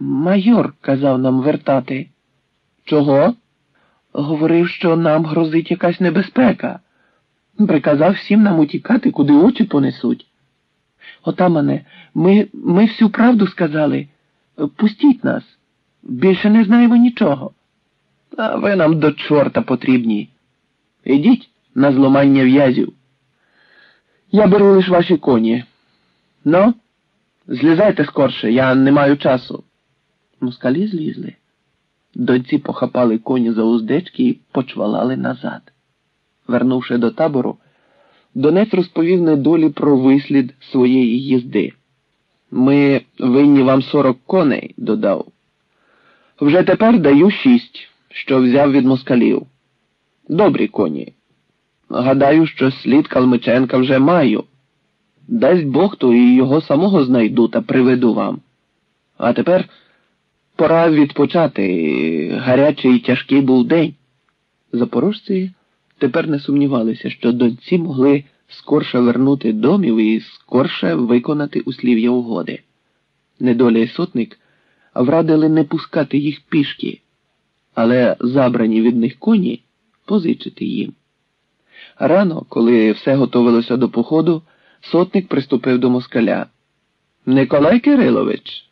Майор казав нам вертати. Чого? Говорив, що нам грозить якась небезпека. Приказав всім нам утікати, куди очі понесуть. Отамане, ми всю правду сказали. Пустіть нас. Більше не знаємо нічого. А ви нам до чорта потрібні. Ідіть на зламання в'язів. Я беру лиш ваші коні. Ну, злізайте скорше, я не маю часу. Москалі злізли. Донці похапали коні за уздечки і почвалали назад. Вернувши до табору, Донець розповів недолі про вислід своєї їзди. Ми винні вам 40 коней, додав. Вже тепер даю 6, що взяв від москалів. Добрі коні. Гадаю, що слід Калмиченка вже маю. Дасть Бог, то і його самого знайду та приведу вам. А тепер пора відпочати. Гарячий і тяжкий був день. Запорожці тепер не сумнівалися, що донці могли скорше вернути домів і скорше виконати услів'я угоди. Недоля і сотник врадили не пускати їх пішки, але забрані від них коні позичити їм. Рано, коли все готовилося до походу, сотник приступив до москаля. Николай Кирилович,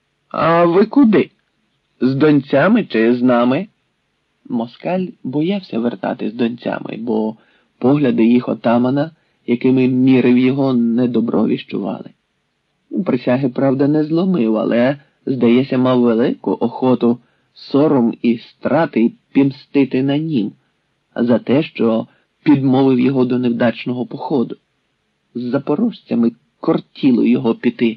а ви куди? З донцями чи з нами? Москаль боявся вертати з донцями, бо погляди їх отамана, якими мірив його, недобро віщували. Присяги, правда, не зломив, але, здається, мав велику охоту сором і страти пімстити на нім за те, що підмовив його до невдачного походу. З запорожцями кортіло його піти.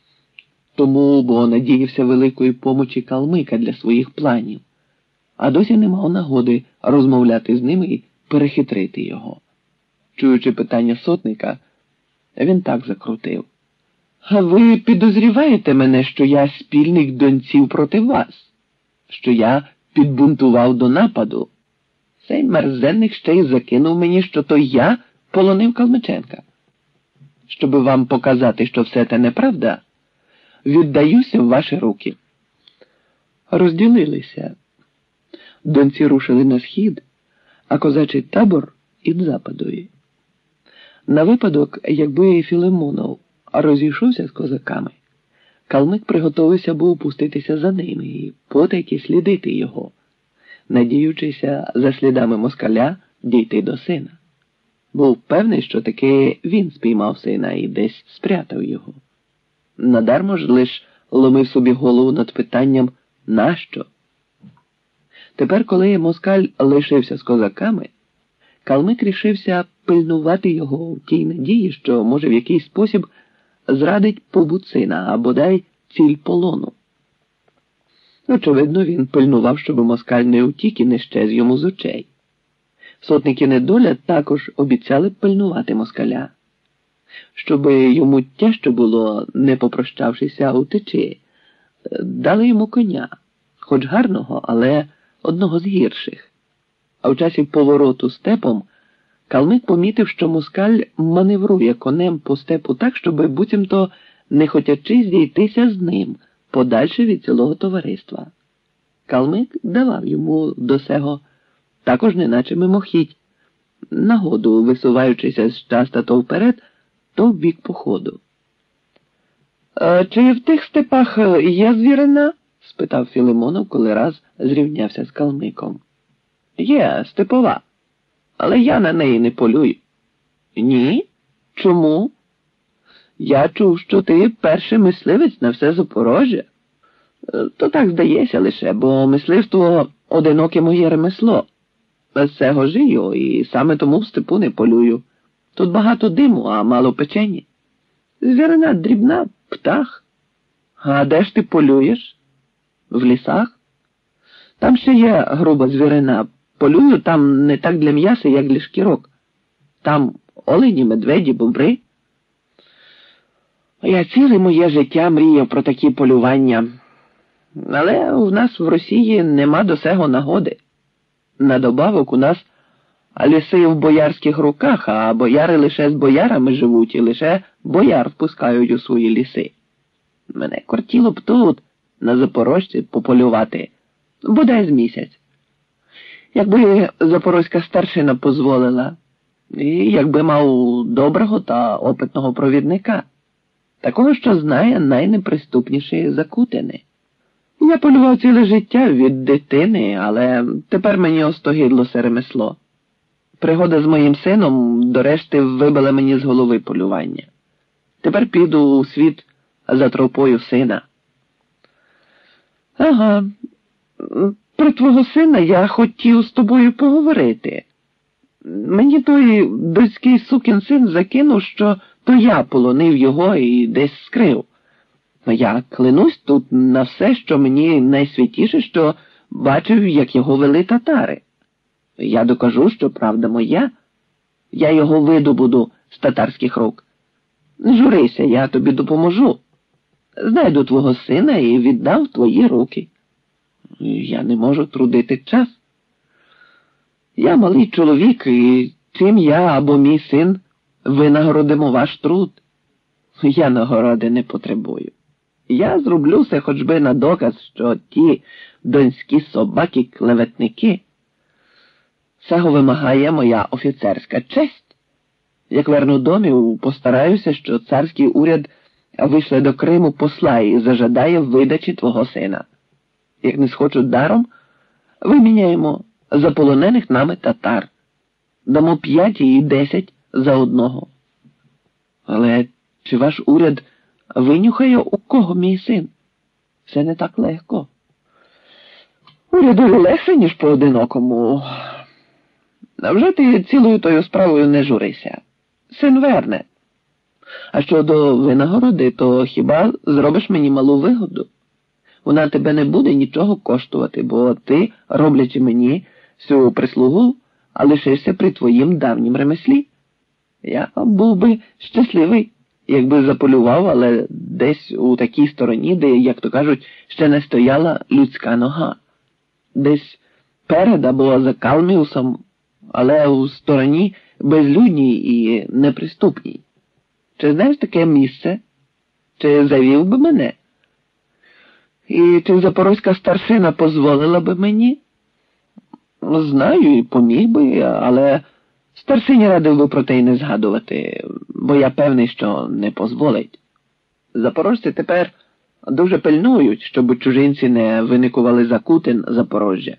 Тому, бо надіявся великої помочі калмика для своїх планів, а досі не мав нагоди розмовляти з ними і перехитрити його. Чуючи питання сотника, він так закрутив. А ви підозріваєте мене, що я спільник донців проти вас? Що я підбунтував до нападу? Цей мерзенник ще й закинув мені, що то я полонив Калмиченка. Щоби вам показати, що все це неправда, віддаюся в ваші руки. Розділилися. Донці рушили на схід, а козачий табор ід западові. На випадок, якби Філимонов розійшовся з козаками, калмик приготовився був пуститися за ними і потайки слідити його, надіючися за слідами москаля дійти до сина. Був певний, що таки він спіймав сина і десь спрятав його. Надармо ж лиш ломив собі голову над питанням «нащо?». Тепер, коли москаль лишився з козаками, калмик рішився пильнувати його в тій надії, що може в якийсь спосіб зрадить побут сина, а бодай ціль полону. Очевидно, він пильнував, щоб москаль не утік і не щез йому з очей. Сотники недоля також обіцяли пильнувати москаля. Щоби йому тяжче було, не попрощавшися, утечі, дали йому коня, хоч гарного, але одного з гірших. А в часі повороту степом калмик помітив, що москаль маневрує конем по степу так, щоби буцімто не хотячи зійтися з ним подальше від цілого товариства. Калмик давав йому до сего, також неначе мимохідь, нагоду висуваючися з часта то вперед, то в бік походу. «Чи в тих степах є звірина?» – спитав Філимонов, коли раз зрівнявся з калмиком. «Є, степова, але я на неї не полюю». «Ні? Чому?» «Я чув, що ти перший мисливець на все Запорожжя». «То так здається лише, бо мисливство одиноке моє ремесло. З цього жию і саме тому в степу не полюю. Тут багато диму, а мало печені. Звірина дрібна, птах. А де ж ти полюєш? В лісах? Там ще є груба звірина. Полюю там не так для м'яса, як для шкірок. Там олені, медведі, бобри. Я ціле моє життя мріяв про такі полювання. Але у нас в Росії нема до сего нагоди. Надобавок у нас ліси в боярських руках, а бояри лише з боярами живуть і лише бояр впускають у свої ліси. Мене кортіло б тут, на Запорожці пополювати, бодай з місяць. Якби запорозька старшина дозволила, і якби мав доброго та опитного провідника, такого, що знає найнеприступніші закутини. Я полював ціле життя від дитини, але тепер мені остогидло це ремесло. Пригода з моїм сином, до решти, вибила мені з голови полювання. Тепер піду у світ за тропою сина. Ага, про твого сина я хотів з тобою поговорити. Мені той дочський сукин син закинув, що то я полонив його і десь скрив. Я клянусь тут на все, що мені найсвятіше, що бачив, як його вели татари. Я докажу, що правда моя. Я його видобуду з татарських рук. Не журися, я тобі допоможу. Знайду твого сина і віддав в твої руки. Я не можу трудити час. Я малий чоловік, і чим я або мій син винагородимо ваш труд? Я нагороди не потребую. Я зроблю все хоч би на доказ, що ті донські собаки-клеветники. Цього вимагає моя офіцерська честь. Як верну домів, постараюся, що царський уряд вийшле до Криму посла і зажадає видачі твого сина. Як не схочуть даром, виміняємо за полонених нами татар. Дамо 5 і 10 за одного. Але чи ваш уряд винюхає, у кого мій син? Це не так легко. Уряду легше, ніж поодинокому. А вже ти цілою тою справою не журися. Син верне. А щодо винагороди, то хіба зробиш мені малу вигоду? Вона тебе не буде нічого коштувати, бо ти, роблячи мені всю прислугу, лишишся при твоїм давнім ремеслі. Я був би щасливий, якби заполював, але десь у такій стороні, де, як то кажуть, ще не стояла людська нога. Десь перед або за Калміусом, але у стороні безлюдній і неприступній. Чи знаєш таке місце? Чи завів би мене? І чи запорозька старшина дозволила би мені? Знаю і поміг би, але старшині радив би про те й не згадувати, бо я певний, що не дозволить. Запорожці тепер дуже пильнують, щоб чужинці не виникували закутин Запорожжя.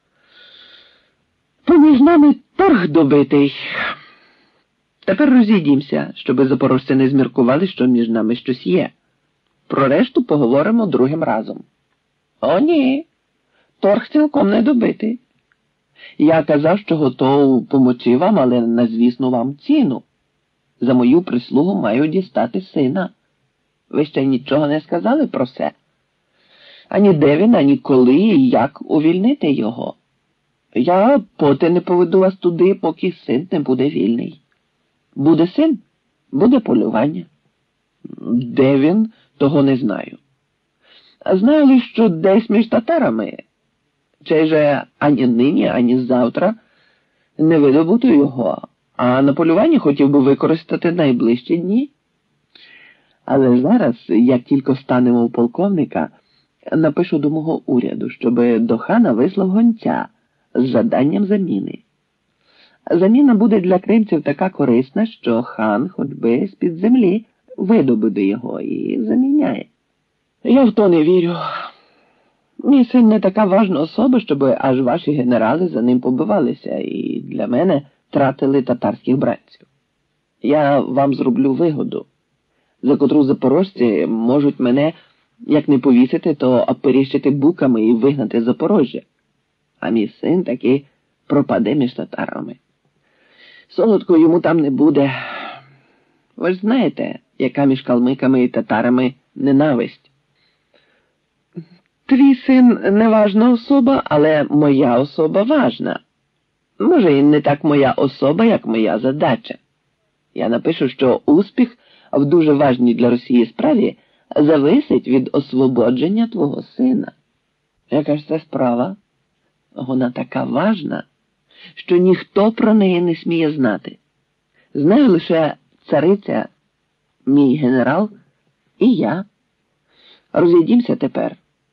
Поміж нами торг добитий. Тепер розійдімося, щоби запорожці не зміркували, що між нами щось є. Про решту поговоримо другим разом. О, ні, торг цілком не добитий. Я казав, що готов помочи вам, але на звісну вам ціну. За мою прислугу маю дістати сина. Ви ще нічого не сказали про це? Ані де він, ані коли і як увільнити його. Я поти не поведу вас туди, поки син не буде вільний. Буде син, буде полювання. Де він, того не знаю. А знаю лише, що десь між татарами. Чи же ані нині, ані завтра не видобуду його, а на полюванні хотів би використати найближчі дні. Але зараз, як тільки станемо у полковника, напишу до мого уряду, щоби до хана вислав гонця з заданням заміни. Заміна буде для кримців така корисна, що хан хоч би з-під землі видобуде його і заміняє. Я в то не вірю. Мій син не така важна особа, щоб аж ваші генерали за ним побивалися і для мене тратили татарських бранців. Я вам зроблю вигоду, за котру запорожці можуть мене, як не повісити, то оперіщити буками і вигнати з Запорожжя. А мій син таки пропаде між татарами. Солодко йому там не буде. Ви ж знаєте, яка між калмиками і татарами ненависть. Твій син не важна особа, але моя особа важна. Може, і не так моя особа, як моя задача. Я напишу, що успіх в дуже важній для Росії справі зависить від освободження твого сина. Яка ж це справа? Вона така важна, що ніхто про неї не сміє знати. Знаю лише цариця, мій генерал і я. Розійдімося тепер.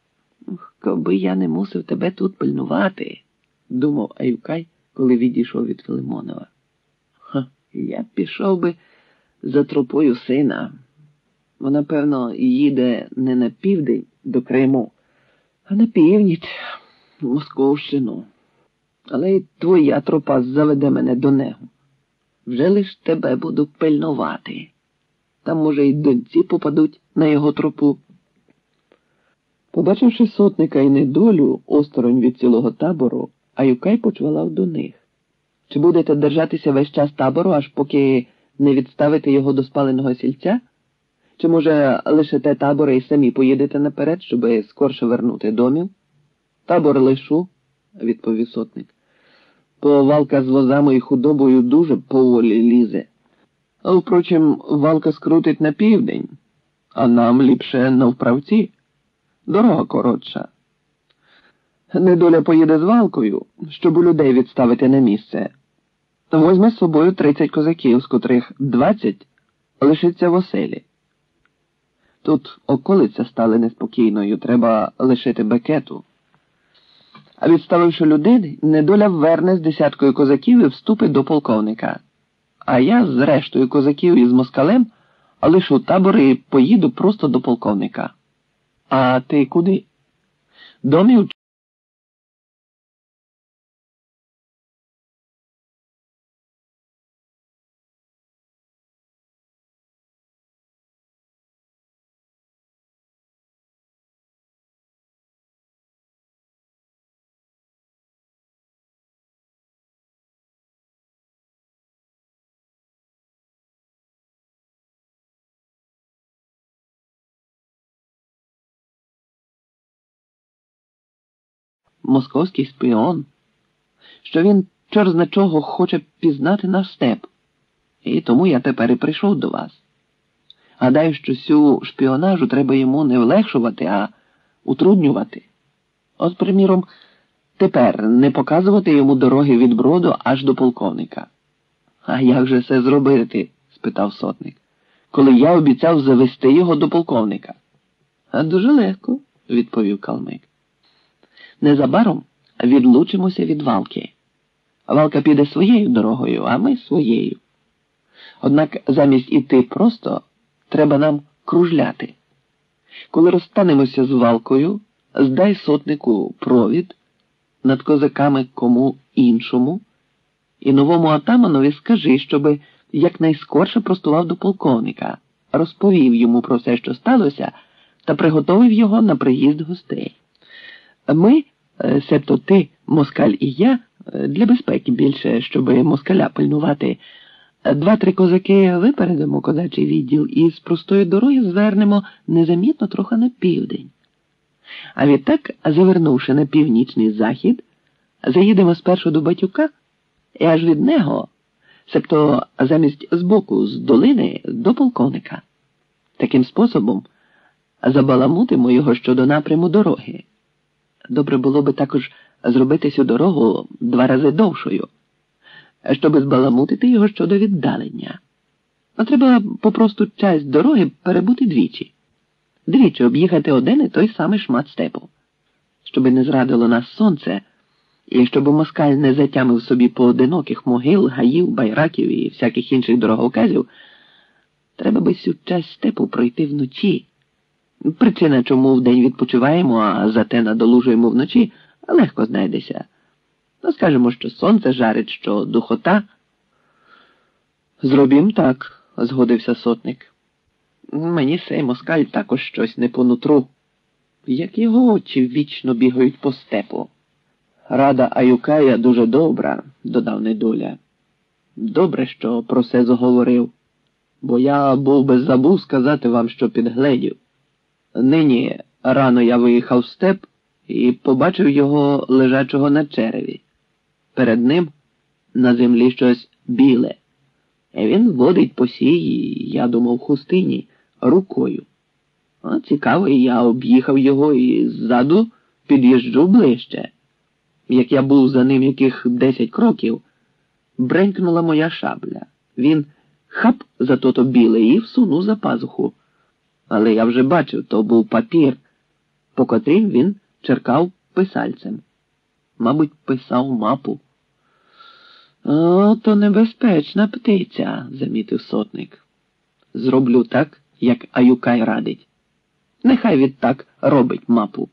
Коби я не мусив тебе тут пильнувати, думав Аюкай, коли відійшов від Филимонова. Я пішов би за тропою сина. Вона, певно, їде не на південь до Криму, а на північ в Московщину. Але й твоя тропа заведе мене до нього. Вже лиш тебе буду пильнувати. Там, може, й доньці попадуть на його тропу. Побачивши сотника і недолю осторонь від цілого табору, Аюкай почвалав до них. Чи будете держатися весь час табору, аж поки не відставите його до спаленого сільця? Чи, може, лишите табори і самі поїдете наперед, щоби скорше вернути домів? Табор лишу, відповів сотник. Бо валка з возами і худобою дуже поволі лізе. А, впрочем, валка скрутить на південь, а нам ліпше навправці. Дорога коротша. Недоля поїде з валкою, щоб у людей відставити на місце. Возьме з собою 30 козаків, з котрих 20 лишиться в оселі. Тут околиця стали неспокійною, треба лишити бекету. А відставивши людей, Недоля верне з 10 козаків і вступить до полковника. А я з рештою козаків і з москалем лишу табор і поїду просто до полковника. А ти куди? Домів? Московський шпіон, що він чорзна чого хоче пізнати наш степ. І тому я тепер і прийшов до вас. Гадаю, що цю шпіонажу треба йому не влегшувати, а утруднювати. От, приміром, тепер не показувати йому дороги від Броду аж до полковника. А як же це зробити? Спитав сотник. Коли я обіцяв завести його до полковника. А дуже легко, відповів калмик. Незабаром відлучимося від валки. Валка піде своєю дорогою, а ми своєю. Однак замість іти просто, треба нам кружляти. Коли розстанемося з валкою, здай сотнику провід над козаками кому іншому і новому атаманові скажи, щоби якнайскорше простував до полковника, розповів йому про все, що сталося, та приготовив його на приїзд гостей. Ми, себто ти, москаль і я, для безпеки більше, щоби москаля пильнувати, 2-3 козаки випередимо козачий відділ і з простої дороги звернемо незамітно трохи на південь. А відтак, завернувши на північний захід, заїдемо спершу до Батюка і аж від нього, себто замість збоку, з долини, до полковника. Таким способом забаламутимо його щодо напряму дороги. Добре було би також зробити цю дорогу 2 рази довшою, щоб збаламутити його щодо віддалення. А треба попросту часть дороги перебути двічі. Двічі об'їхати один і той самий шмат степу. Щоби не зрадило нас сонце, і щоб москаль не затямив собі поодиноких могил, гаїв, байраків і всяких інших дороговказів, треба би цю часть степу пройти вночі. Причина, чому вдень відпочиваємо, а зате надолужуємо вночі, легко знайдеться. Ну, скажемо, що сонце жарить, що духота. Зробім так, згодився сотник. Мені сей москаль також щось не по нутру. Як його очі вічно бігають по степу. Рада Аюкая дуже добра, додав Недоля. Добре, що про це заговорив, бо я був би забув сказати вам, що підгледів. Нині рано я виїхав в степ і побачив його лежачого на череві. Перед ним на землі щось біле. І він водить по сій, я думав, хустині, рукою. Цікаво, я об'їхав його і ззаду під'їжджу ближче. Як я був за ним яких 10 кроків, бренькнула моя шабля. Він хап за то біле і всунув за пазуху. Але я вже бачив, то був папір, по котрім він черкав писальцем. Мабуть, писав мапу. «О, то небезпечна птиця», – замітив сотник. «Зроблю так, як Аюкай радить. Нехай відтак робить мапу».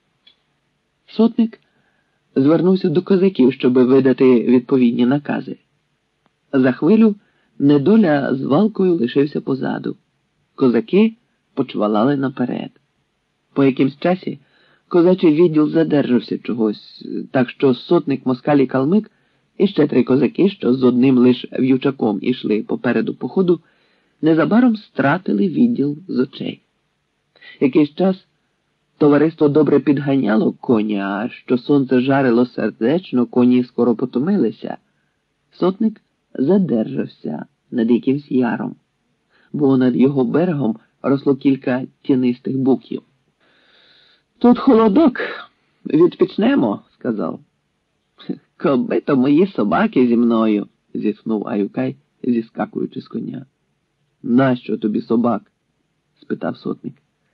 Сотник звернувся до козаків, щоби видати відповідні накази. За хвилю недоля з Валкою лишився позаду. Козаки почвалали наперед. По якимсь часі козачий відділ задержався чогось, так що сотник, москаль і калмик і ще 3 козаки, що з одним лиш в'ючаком ішли попереду походу, незабаром стратили відділ з очей. Якийсь час товариство добре підганяло коня, а що сонце жарило сердечно, коні скоро потомилися. Сотник задержався над якимсь яром, бо над його берегом росло кілька тінистих буків. «Тут холодок, відпічнемо», – сказав. «Коби то мої собаки зі мною», – зітхнув Аюкай, зіскакуючи з коня. «Нащо тобі собак?» – спитав сотник.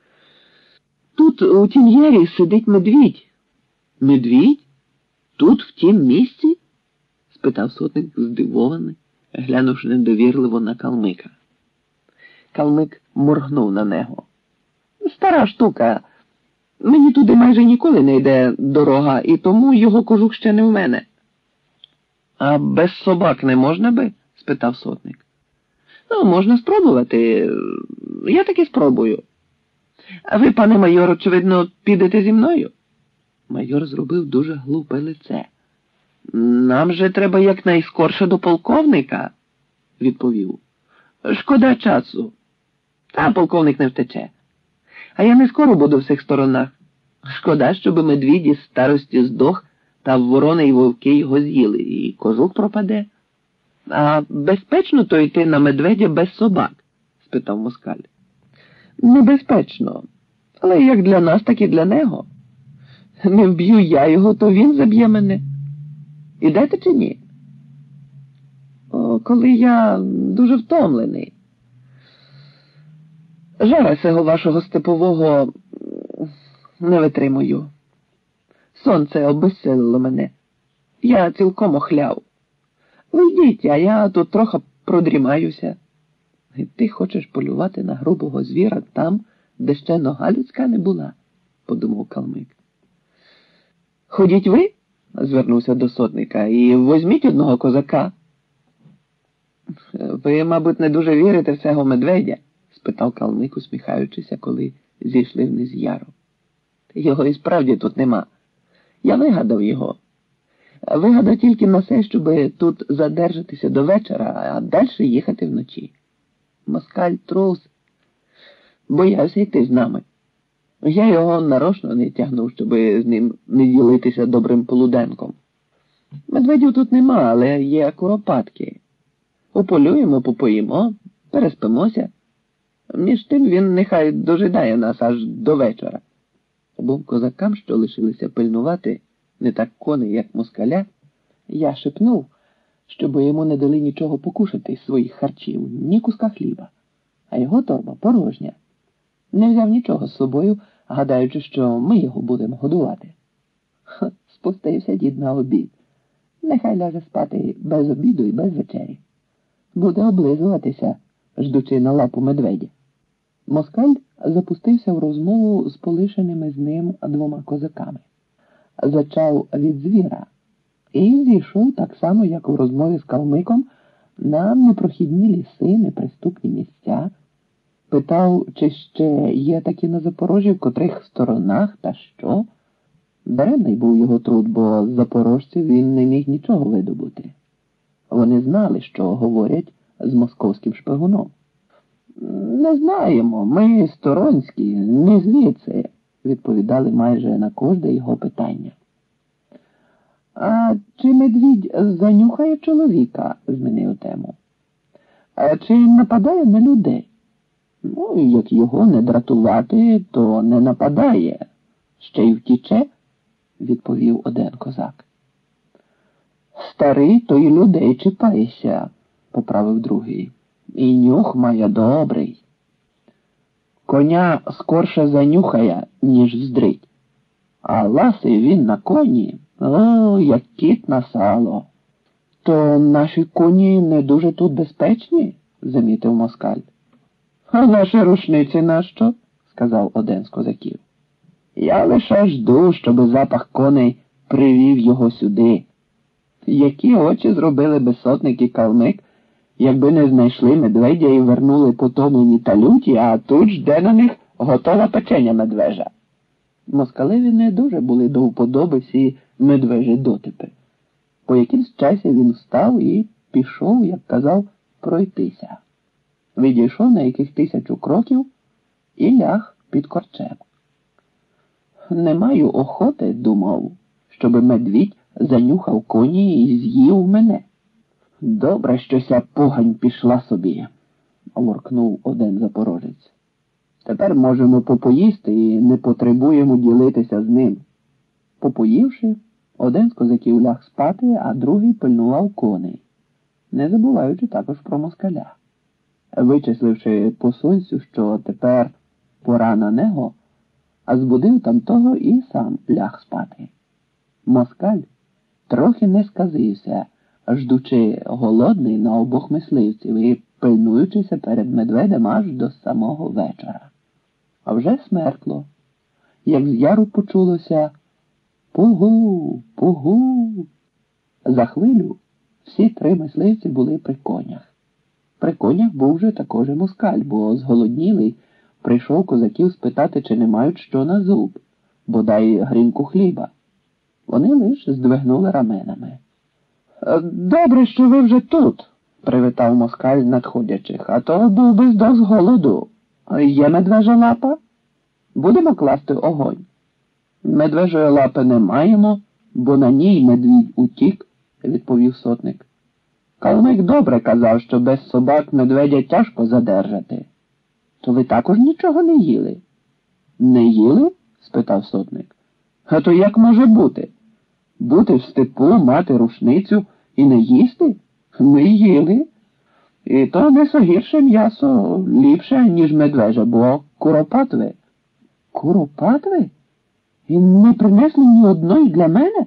«Тут у тім ярі сидить медвідь». «Медвідь? Тут, в тім місці?» – спитав сотник здивований, глянувши недовірливо на калмика. Калмик моргнув на нього. «Стара штука. Мені туди майже ніколи не йде дорога, і тому його кожух ще не в мене». «А без собак не можна би?» – спитав сотник. «Ну, можна спробувати. Я таки спробую. А ви, пане майор, очевидно, підете зі мною?» Майор зробив дуже глупе лице. «Нам же треба якнайскорше до полковника», – відповів. «Шкода часу. Та полковник не втече. А я не скоро буду в цих сторонах. Шкода, щоб медвідь із старості здох, та ворони й вовки його з'їли, і кожух пропаде». «А безпечно то йти на медведя без собак?» – спитав москаль. «Небезпечно. Але як для нас, так і для нього. Не вб'ю я його, то він заб'є мене. Ідете чи ні?» «Коли я дуже втомлений. Жара цього вашого степового не витримую. Сонце обезсилило мене. Я цілком охляв. Ви йдіть, а я тут трохи продрімаюся». «І ти хочеш полювати на грубого звіра там, де ще нога людська не була?» – подумав калмик. «Ходіть ви?» – звернувся до сотника. «І возьміть одного козака». «Ви, мабуть, не дуже вірите в цього медведя?» – спитав калмик, усміхаючися, коли зійшли вниз з яру. «Його і справді тут нема. Я вигадав його. Вигадав тільки на те, щоб тут задержатися до вечора, а далі їхати вночі. Москаль трус. Боявся йти з нами. Я його нарочно не тягнув, щоб з ним не ділитися добрим полуденком. Медведів тут нема, але є куропатки. Уполюємо, попоїмо, переспимося. Між тим він нехай дожидає нас аж до вечора». Обом козакам, що лишилися пильнувати не так коней, як москаля, я шепнув, щоб йому не дали нічого покушати з своїх харчів, ні куска хліба, а його торба порожня. Не взяв нічого з собою, гадаючи, що ми його будемо годувати. Спустився дід на обід. Нехай ляже спати без обіду і без вечері. Буде облизуватися, ждучи на лапу медведя. Москаль запустився в розмову з полишеними з ним 2 козаками. Зачав від звіра і зійшов так само, як у розмові з калмиком, на непрохідні ліси, неприступні місця. Питав, чи ще є такі на Запорожжі, в котрих сторонах та що. Даремний був його труд, бо з запорожців він не міг нічого видобути. Вони знали, що говорять з московським шпигуном. «Не знаємо, ми сторонські, не звідси», – відповідали майже на кожне його питання. «А чи медвідь занюхає чоловіка?» – змінив тему. «А чи нападає на людей?» «Ну, як його не дратувати, то не нападає. Ще й втіче», – відповів один козак. «Старий, то й людей чіпаєшся», – поправив другий. «І нюх має добрий. Коня скорше занюхає, ніж вздрить». А ласий він на коні, о, як кіт на сало. То наші коні не дуже тут безпечні, замітив москаль. А наші рушниці нащо? Сказав один з козаків. Я лише жду, щоби запах коней привів його сюди. Які очі зробили би сотник і калмик, якби не знайшли медведя і вернули потомлені та люті, а тут жде на них готова печеня медвежа. Москалеві не дуже були до вподоби всі медвежі дотипи. По якимсь часі він встав і пішов, як казав, пройтися. Відійшов на яких 1000 кроків і ляг під корчем. Не маю охоти, думав, щоби медвідь занюхав коні і з'їв мене. Добре, що ся погань пішла собі, воркнув один запорожець. Тепер можемо попоїсти і не потребуємо ділитися з ним. Попоївши, один з козаків ляг спати, а другий пильнував коней, не забуваючи також про москаля. Вичисливши по сонцю, що тепер пора на него, а збудив там того і сам ляг спати. Москаль трохи не сказився, ждучи голодний на обох мисливців і пильнуючися перед медведем аж до самого вечора. А вже смеркло, як з яру почулося «Пугу! Пугу!». За хвилю всі 3 мисливці були при конях. При конях був вже також і москаль, бо зголоднілий прийшов козаків спитати, чи не мають що на зуб, бодай грінку хліба. Вони лиш здвигнули раменами. «Добре, що ви вже тут», – привітав москаль надходячих, «а то був би здох з голоду. Є медвежа лапа? Будемо класти огонь». «Медвежої лапи не маємо, бо на ній медвідь утік», – відповів сотник. «Калмик добре казав, що без собак медведя тяжко задержати». «То ви також нічого не їли?» «Не їли?» – спитав сотник. «А то як може бути? Бути в степу, мати рушницю і не їсти? Ми їли. І то не гірше м'ясо, ліпше, ніж медвежа, бо куропатве». «Куропатве? І не принесли ні одної для мене?»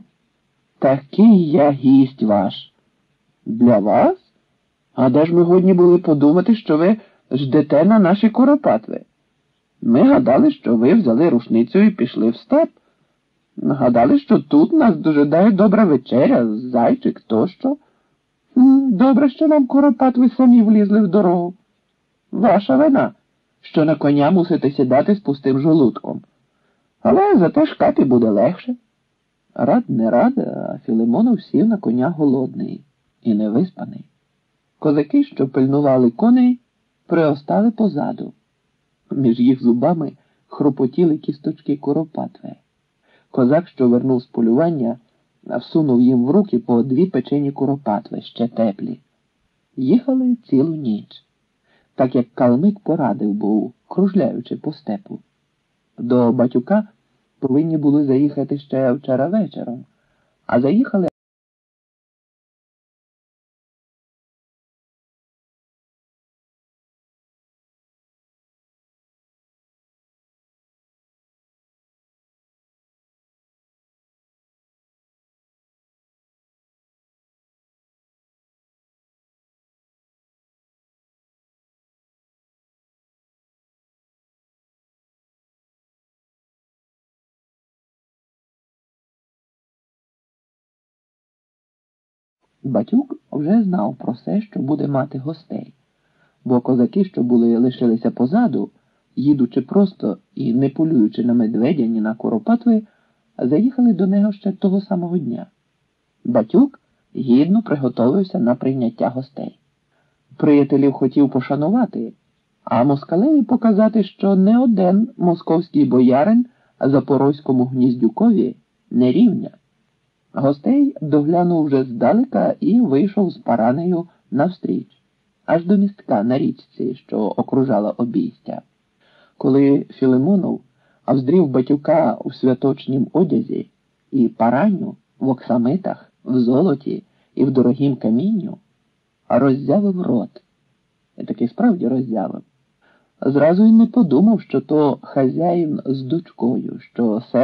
«Такий я гість ваш». «Для вас? А де ж ми годні були подумати, що ви ждете на наші куропатви? Ми гадали, що ви взяли рушницю і пішли в степ. Гадали, що тут нас дожидає добра вечеря, зайчик тощо. Добре, що нам куропатви самі влізли в дорогу. Ваша вина, що на коня мусите сідати з пустим желудком. Але зате шкати буде легше». Рад не рад, а Філимонов сів на коня голодний і невиспаний. Козаки, що пильнували коней, приостали позаду. Між їх зубами хропотіли кісточки куропатви. Козак, що вернув з полювання, всунув їм в руки по 2 печені куропатви, ще теплі. Їхали цілу ніч, так як калмик порадив був, кружляючи по степу. До Батюка повинні були заїхати ще вчора вечором, а заїхали Батюк вже знав про все, що буде мати гостей, бо козаки, що були лишилися позаду, їдучи просто і не полюючи на медведя, ні на куропатви, заїхали до нього ще того самого дня. Батюк гідно приготовився на прийняття гостей. Приятелів хотів пошанувати, а москалеві показати, що не один московський боярин Запорозькому Гніздюкові не рівня. Гостей доглянув вже здалека і вийшов з Паранею навстріч, аж до містка на річці, що окружала обійстя. Коли Філимонов вздрів Батюка у святочнім одязі і Параню в оксамитах, в золоті і в дорогім камінню, роззявив рот. І таки справді роззявив. Зразу й не подумав, що то хазяїн з дочкою, що се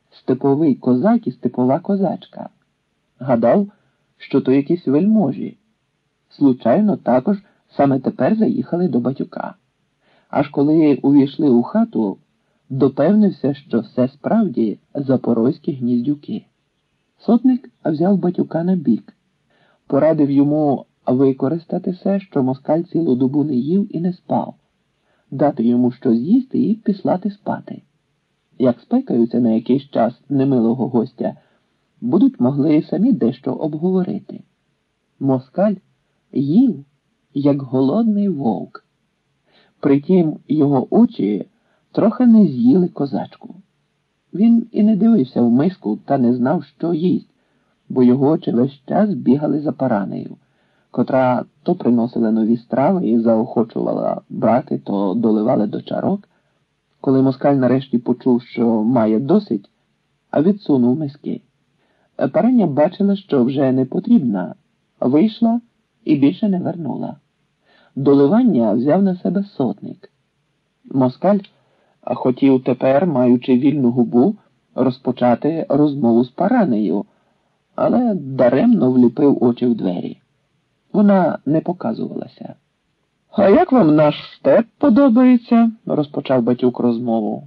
степовий козак і степова козачка. Гадав, що то якісь вельможі. Случайно також саме тепер заїхали до батюка. Аж коли увійшли у хату, допевнився, що все справді запорозькі гніздюки. Сотник взяв батюка на бік, порадив йому використати все, що москаль цілу добу не їв і не спав, дати йому що з'їсти і післати спати. Як спекаються на якийсь час немилого гостя, будуть могли самі дещо обговорити. Москаль їв, як голодний вовк. Притім його очі трохи не з'їли козачку. Він і не дивився в миску та не знав, що їсть, бо його очі весь час бігали за Паранею, котра то приносила нові страви і заохочувала брати, то доливали до чарок. Коли москаль нарешті почув, що має досить, а відсунув миски. Параня бачила, що вже не потрібна, вийшла і більше не вернула. Доливання взяв на себе сотник. Москаль хотів тепер, маючи вільну губу, розпочати розмову з Паранею, але даремно вліпив очі в двері. Вона не показувалася. «А як вам наш степ подобається?» – розпочав батюк розмову.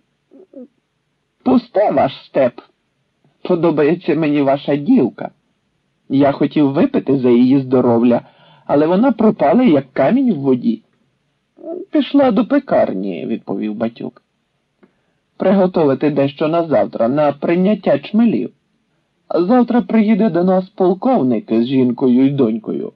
«Пусте ваш степ. Подобається мені ваша дівка. Я хотів випити за її здоров'я, але вона пропала, як камінь в воді». «Пішла до пекарні», – відповів батюк. «Приготовити дещо на завтра, на прийняття чмелів. Завтра приїде до нас полковник з жінкою і донькою.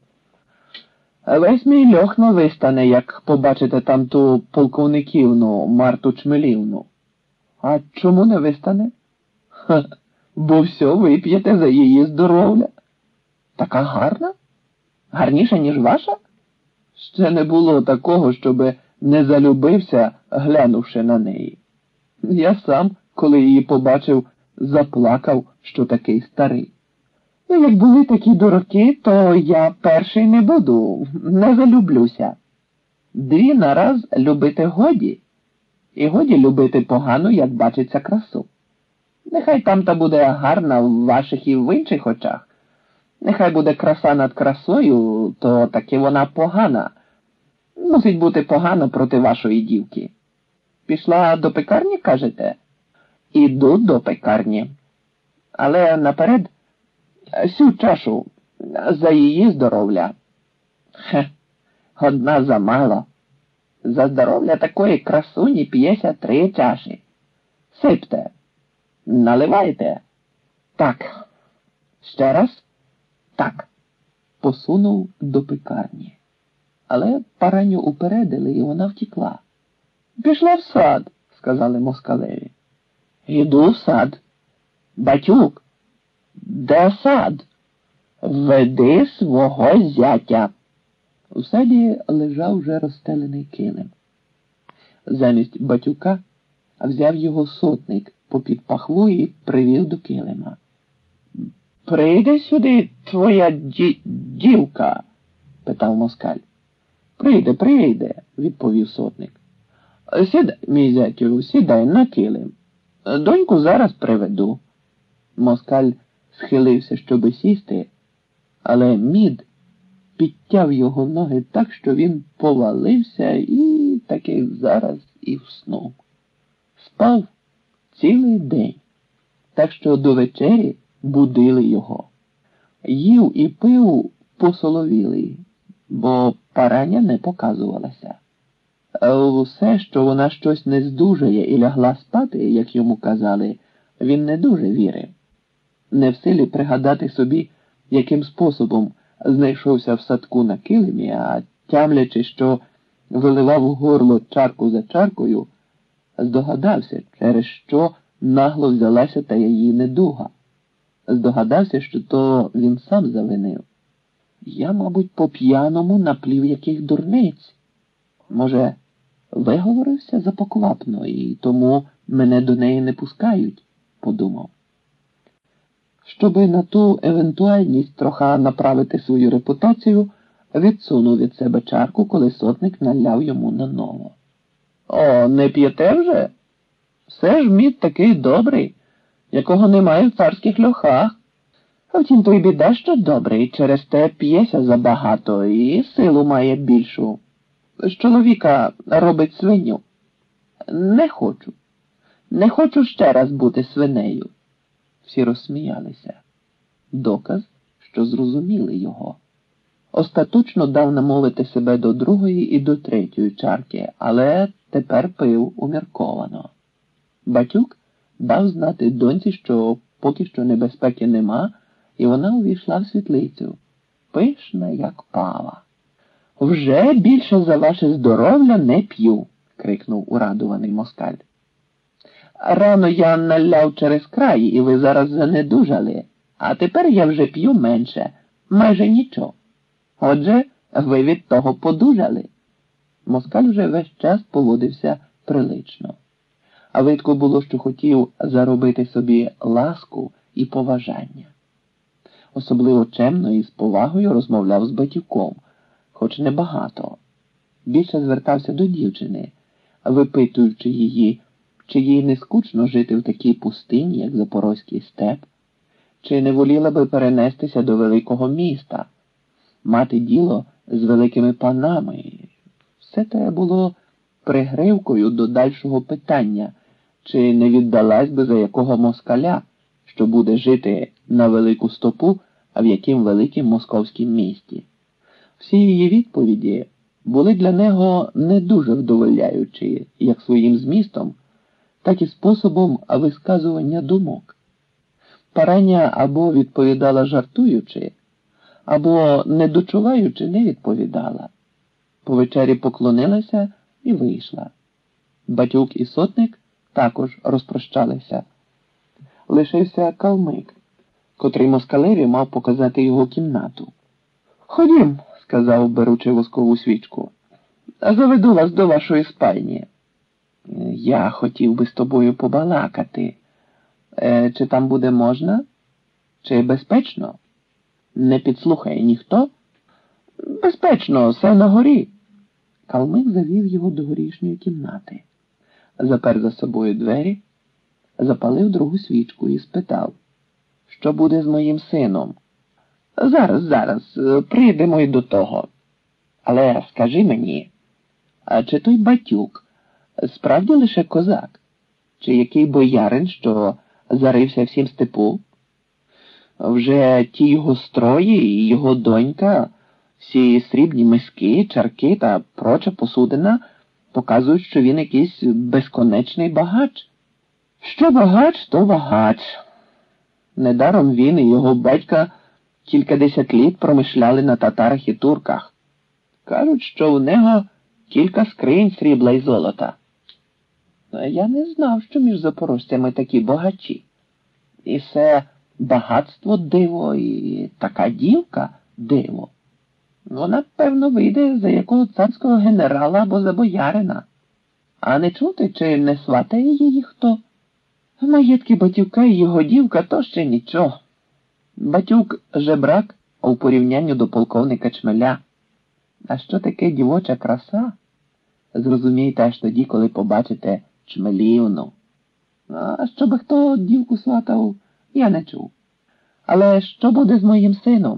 Весь мій льохно вистане, як побачите там ту полковниківну Марту Чмелівну». «А чому не вистане?» «Ха, бо все вип'єте за її здоров'я». «Така гарна? Гарніша, ніж ваша?» Ще не було такого, щоби не залюбився, глянувши на неї. Я сам, коли її побачив, заплакав, що такий старий. І як були такі дураки, то я перший не буду, не залюблюся. Дві нараз любити годі, і годі любити погано, як бачиться красу. Нехай там та буде гарна в ваших і в інших очах. Нехай буде краса над красою, то таки вона погана. Мусить бути погана проти вашої дівки. Пішла до пекарні, кажете? Іду до пекарні. Але наперед сю чашу за її здоров'я». «Хе, одна замало. За здоров'я такої красуні п'ється 3 чаші. Сипте. Наливайте». «Так. Ще раз?» «Так». Посунув до пекарні. Але Параню упередили, і вона втекла. «Пішла в сад», – сказали москалеві. «Іду в сад». «Батюк, де сад? Веди свого зятя». У саді лежав вже розстелений килим. Замість батюка взяв його сотник попід пахву і привів до килима. «Прийде сюди твоя дівка?» – питав москаль. Прийде», – відповів сотник. «Сідай, мій зятю, сідай на килим. Доньку зараз приведу». Москаль схилився, щоби сісти, але мід підтяв його ноги так, що він повалився і таки зараз і вснув. Спав цілий день, так що до вечері будили його. Їв і пив посоловілий, бо Параня не показувалася. Все, що вона щось не здужає і лягла спати, як йому казали, він не дуже вірив. Не в силі пригадати собі, яким способом знайшовся в садку на килимі, а тямлячи, що виливав у горло чарку за чаркою, здогадався, через що нагло взялася та її недуга. Здогадався, що то він сам завинив. Я, мабуть, по-п'яному наплів яких дурниць. Може, виговорився запоквапно, і тому мене до неї не пускають, подумав. Щоби на ту евентуальність трохи направити свою репутацію, відсунув від себе чарку, коли сотник наляв йому наново. «О, не п'єте вже? Все ж мід такий добрий. якого немає в царських льохах. А втім, то й біда, що добрий, через те п'єся забагато і силу має більшу. З чоловіка робить свиню. Не хочу. Не хочу ще раз бути свинею. Всі розсміялися. Доказ, що зрозуміли його. Остаточно дав намовити себе до другої і до третьої чарки, але тепер пив умірковано. Батюк дав знати доньці, що поки що небезпеки нема, і вона увійшла в світлицю, пишна, як пава. «Вже більше за ваше здоров'я не п'ю», – крикнув урадуваний москаль. «Рано я наляв через край, і ви зараз занедужали, а тепер я вже п'ю менше, майже нічого. Отже, ви від того подужали». Москаль вже весь час поводився прилично. А видко було, що хотів заробити собі ласку і поважання. Особливо чемно і з повагою розмовляв з батьком, хоч небагато. Більше звертався до дівчини, випитуючи її, чи їй не скучно жити в такій пустині, як Запорозький степ, чи не воліла би перенестися до великого міста, мати діло з великими панами. Все те було пригривкою до дальшого питання, чи не віддалась би за якого москаля, що буде жити на велику стопу, а в яким великим московськім місті. Всі її відповіді були для нього не дуже вдоволяючі, як своїм змістом, так і способом висказування думок. Параня або відповідала жартуючи, або, не дочуваючи, не відповідала. По вечері поклонилася і вийшла. Батюк і сотник також розпрощалися. Лишився калмик, котрий москалеві мав показати його кімнату. «Ходім», – сказав, беручи воскову свічку, – «заведу вас до вашої спальні». «Я хотів би з тобою побалакати. Чи там буде можна? Чи безпечно? Не підслухає ніхто?» «Безпечно, все на горі». Калмик завів його до горішньої кімнати, запер за собою двері, запалив другу свічку і спитав, що буде з моїм сином. Зараз, прийдемо й до того. Але скажи мені, а чи той батюк справді лише козак? Чи який боярин, що зарився всім степу? Вже ті його строї і його донька, всі срібні миски, чарки та проча посудина показують, що він якийсь безконечний багач. Що багач, то багач. Недаром він і його батька кількадесят літ промишляли на татарах і турках. Кажуть, що в нього кілька скринь срібла й золота. Я не знав, що між запорожцями такі багачі. І все багатство диво, і така дівка диво. Вона, певно, вийде за якого царського генерала або за боярина. А не чути, чи не сватає її хто? Маєтки батюка і його дівка – то ще нічого. Батюк – жебрак у порівнянні до полковника Чмеля. А що таке дівоча краса? Зрозумієте аж тоді, коли побачите Чмелівну. А щоб хто дівку сватав, я не чув. Але що буде з моїм сином?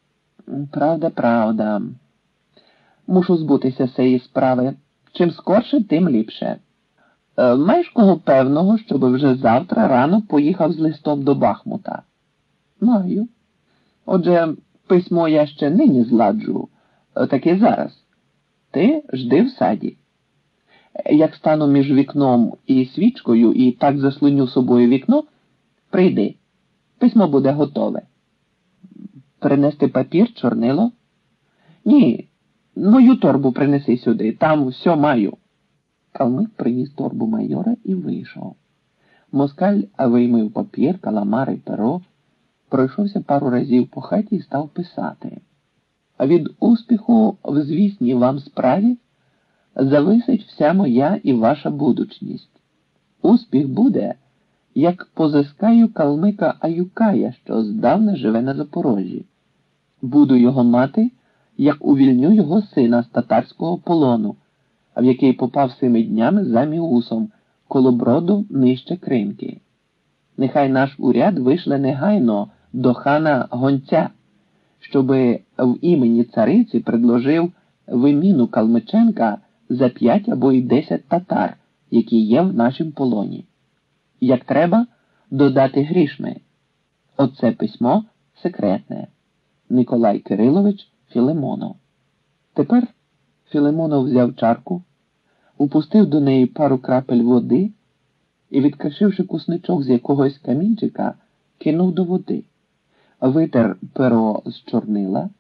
Правда. Мушу збутися з цієї справи. Чим скорше, тим ліпше. Маєш кого певного, щоб вже завтра рано поїхав з листом до Бахмута? Маю. Отже, письмо я ще нині зладжу, так і зараз. Ти жди в саді. Як стану між вікном і свічкою і так заслоню собою вікно, прийди. Письмо буде готове. Принести папір, чорнило? Ні, мою торбу принеси сюди, там все маю. Калмик приніс торбу майора і вийшов. Москаль виймив папір, каламар і перо, пройшовся пару разів по хаті і став писати. Від успіху в звісній вам справі зависить вся моя і ваша будучність. Успіх буде, як позискаю калмика Аюкая, що здавна живе на Запорожжі. Буду його мати, як увільню його сина з татарського полону, в який попав 7 днями за Міусом, коло броду нижче Кримки. Нехай наш уряд вишле негайно до хана гонця, щоби в імені цариці предложив виміну Калмиченка за 5 або й 10 татар, які є в нашім полоні. Як треба, додати грішми. Оце письмо секретне. Николай Кирилович Філимонов. Тепер Філимонов взяв чарку, упустив до неї пару крапель води і, відкашивши кусничок з якогось камінчика, кинув до води, витер перо з чорнила,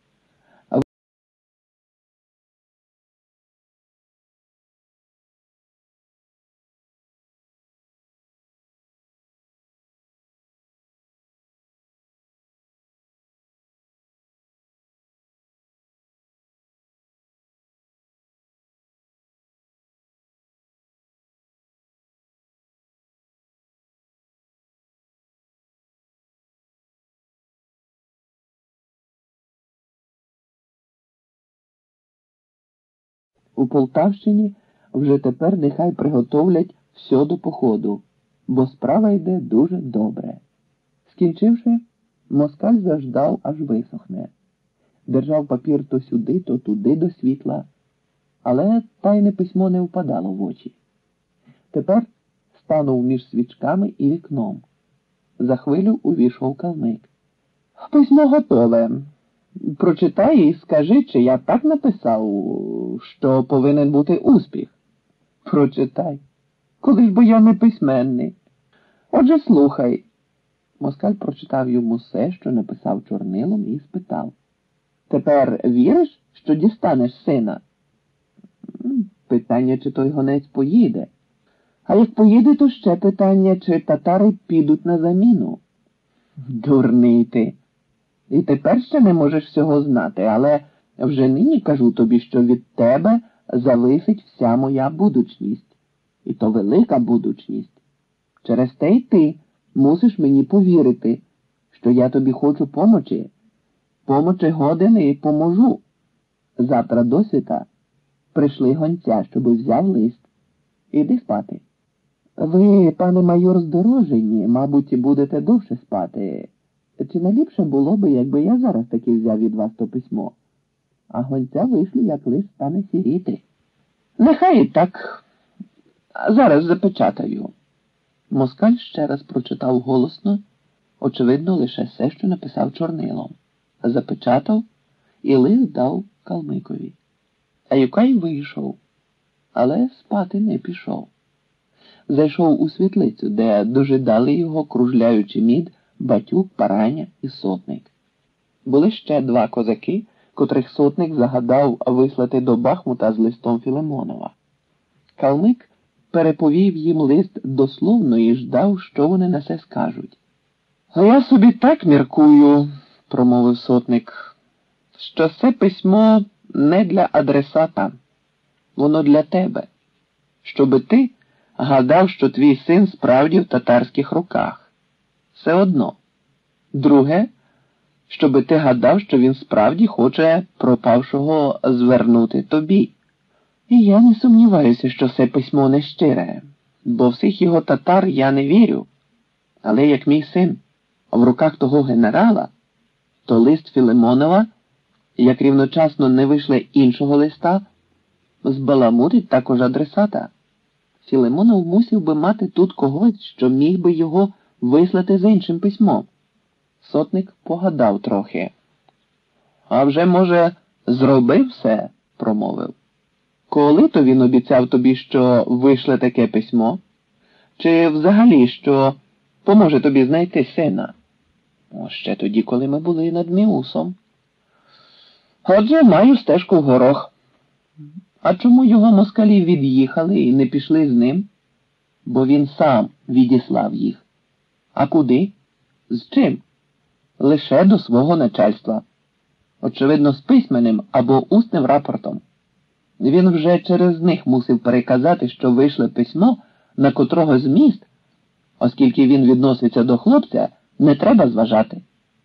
у Полтавщині вже тепер нехай приготовлять все до походу, бо справа йде дуже добре. Скінчивши, москаль заждав, аж висохне. Держав папір то сюди, то туди до світла, але тайне письмо не впадало в очі. Тепер станув між свічками і вікном. За хвилю увійшов калмик. Письмо готове. Прочитай і скажи, чи я так написав, що повинен бути успіх. Прочитай. Коли ж бо я не письменний. Отже, слухай. Москаль прочитав йому все, що написав чорнилом, і спитав. Тепер віриш, що дістанеш сина? Питання, чи той гонець поїде. А як поїде, то ще питання, чи татари підуть на заміну. Дурний ти. І тепер ще не можеш всього знати, але вже нині кажу тобі, що від тебе залежить вся моя будучність. І то велика будучність. Через те й ти мусиш мені повірити, що я тобі хочу помочі. Помочі годен і поможу. Завтра до світа прийшли гонця, щоб взяв лист. Іди спати. Ви, пане майор, здорожені, мабуть, будете довше спати. Чи не ліпше було би, якби я зараз таки взяв від вас то письмо? А гонця вийшлю, як лист стане сіріти. Нехай і так. Зараз запечатаю. Москаль ще раз прочитав голосно, очевидно, лише все, що написав чорнилом. Запечатав і лист дав калмикові. А Юкай вийшов, але спати не пішов. Зайшов у світлицю, де дожидали його, кружляючи мід, Батюк, Параня і сотник. Були ще 2 козаки, котрих сотник загадав вислати до Бахмута з листом Філимонова. Калмик переповів їм лист дословно і ждав, що вони на це скажуть. «А я собі так міркую», – промовив сотник, – «що це письмо не для адресата, воно для тебе, щоби ти гадав, що твій син справді в татарських руках. Все одно. Друге, щоби ти гадав, що він справді хоче пропавшого звернути тобі. І я не сумніваюся, що це письмо не щире, бо всіх його татар я не вірю. Але як мій син в руках того генерала, то лист Філимонова, як рівночасно не вийшле іншого листа, збаламутить також адресата. Філимонов мусив би мати тут когось, що міг би його вислати з іншим письмом. Сотник погадав трохи. «А вже, може, зробив все?» – промовив. «Коли то він обіцяв тобі, що вишле таке письмо? Чи взагалі, що поможе тобі знайти сина?» «Ще тоді, коли ми були над Міусом». «Отже, маю стежку в горох. А чому його москалі від'їхали і не пішли з ним?» «Бо він сам відіслав їх». «А куди? З чим?» «Лише до свого начальства. Очевидно, з письменним або усним рапортом. Він вже через них мусив переказати, що вийшле письмо, на котрого зміст, оскільки він відноситься до хлопця, не треба зважати».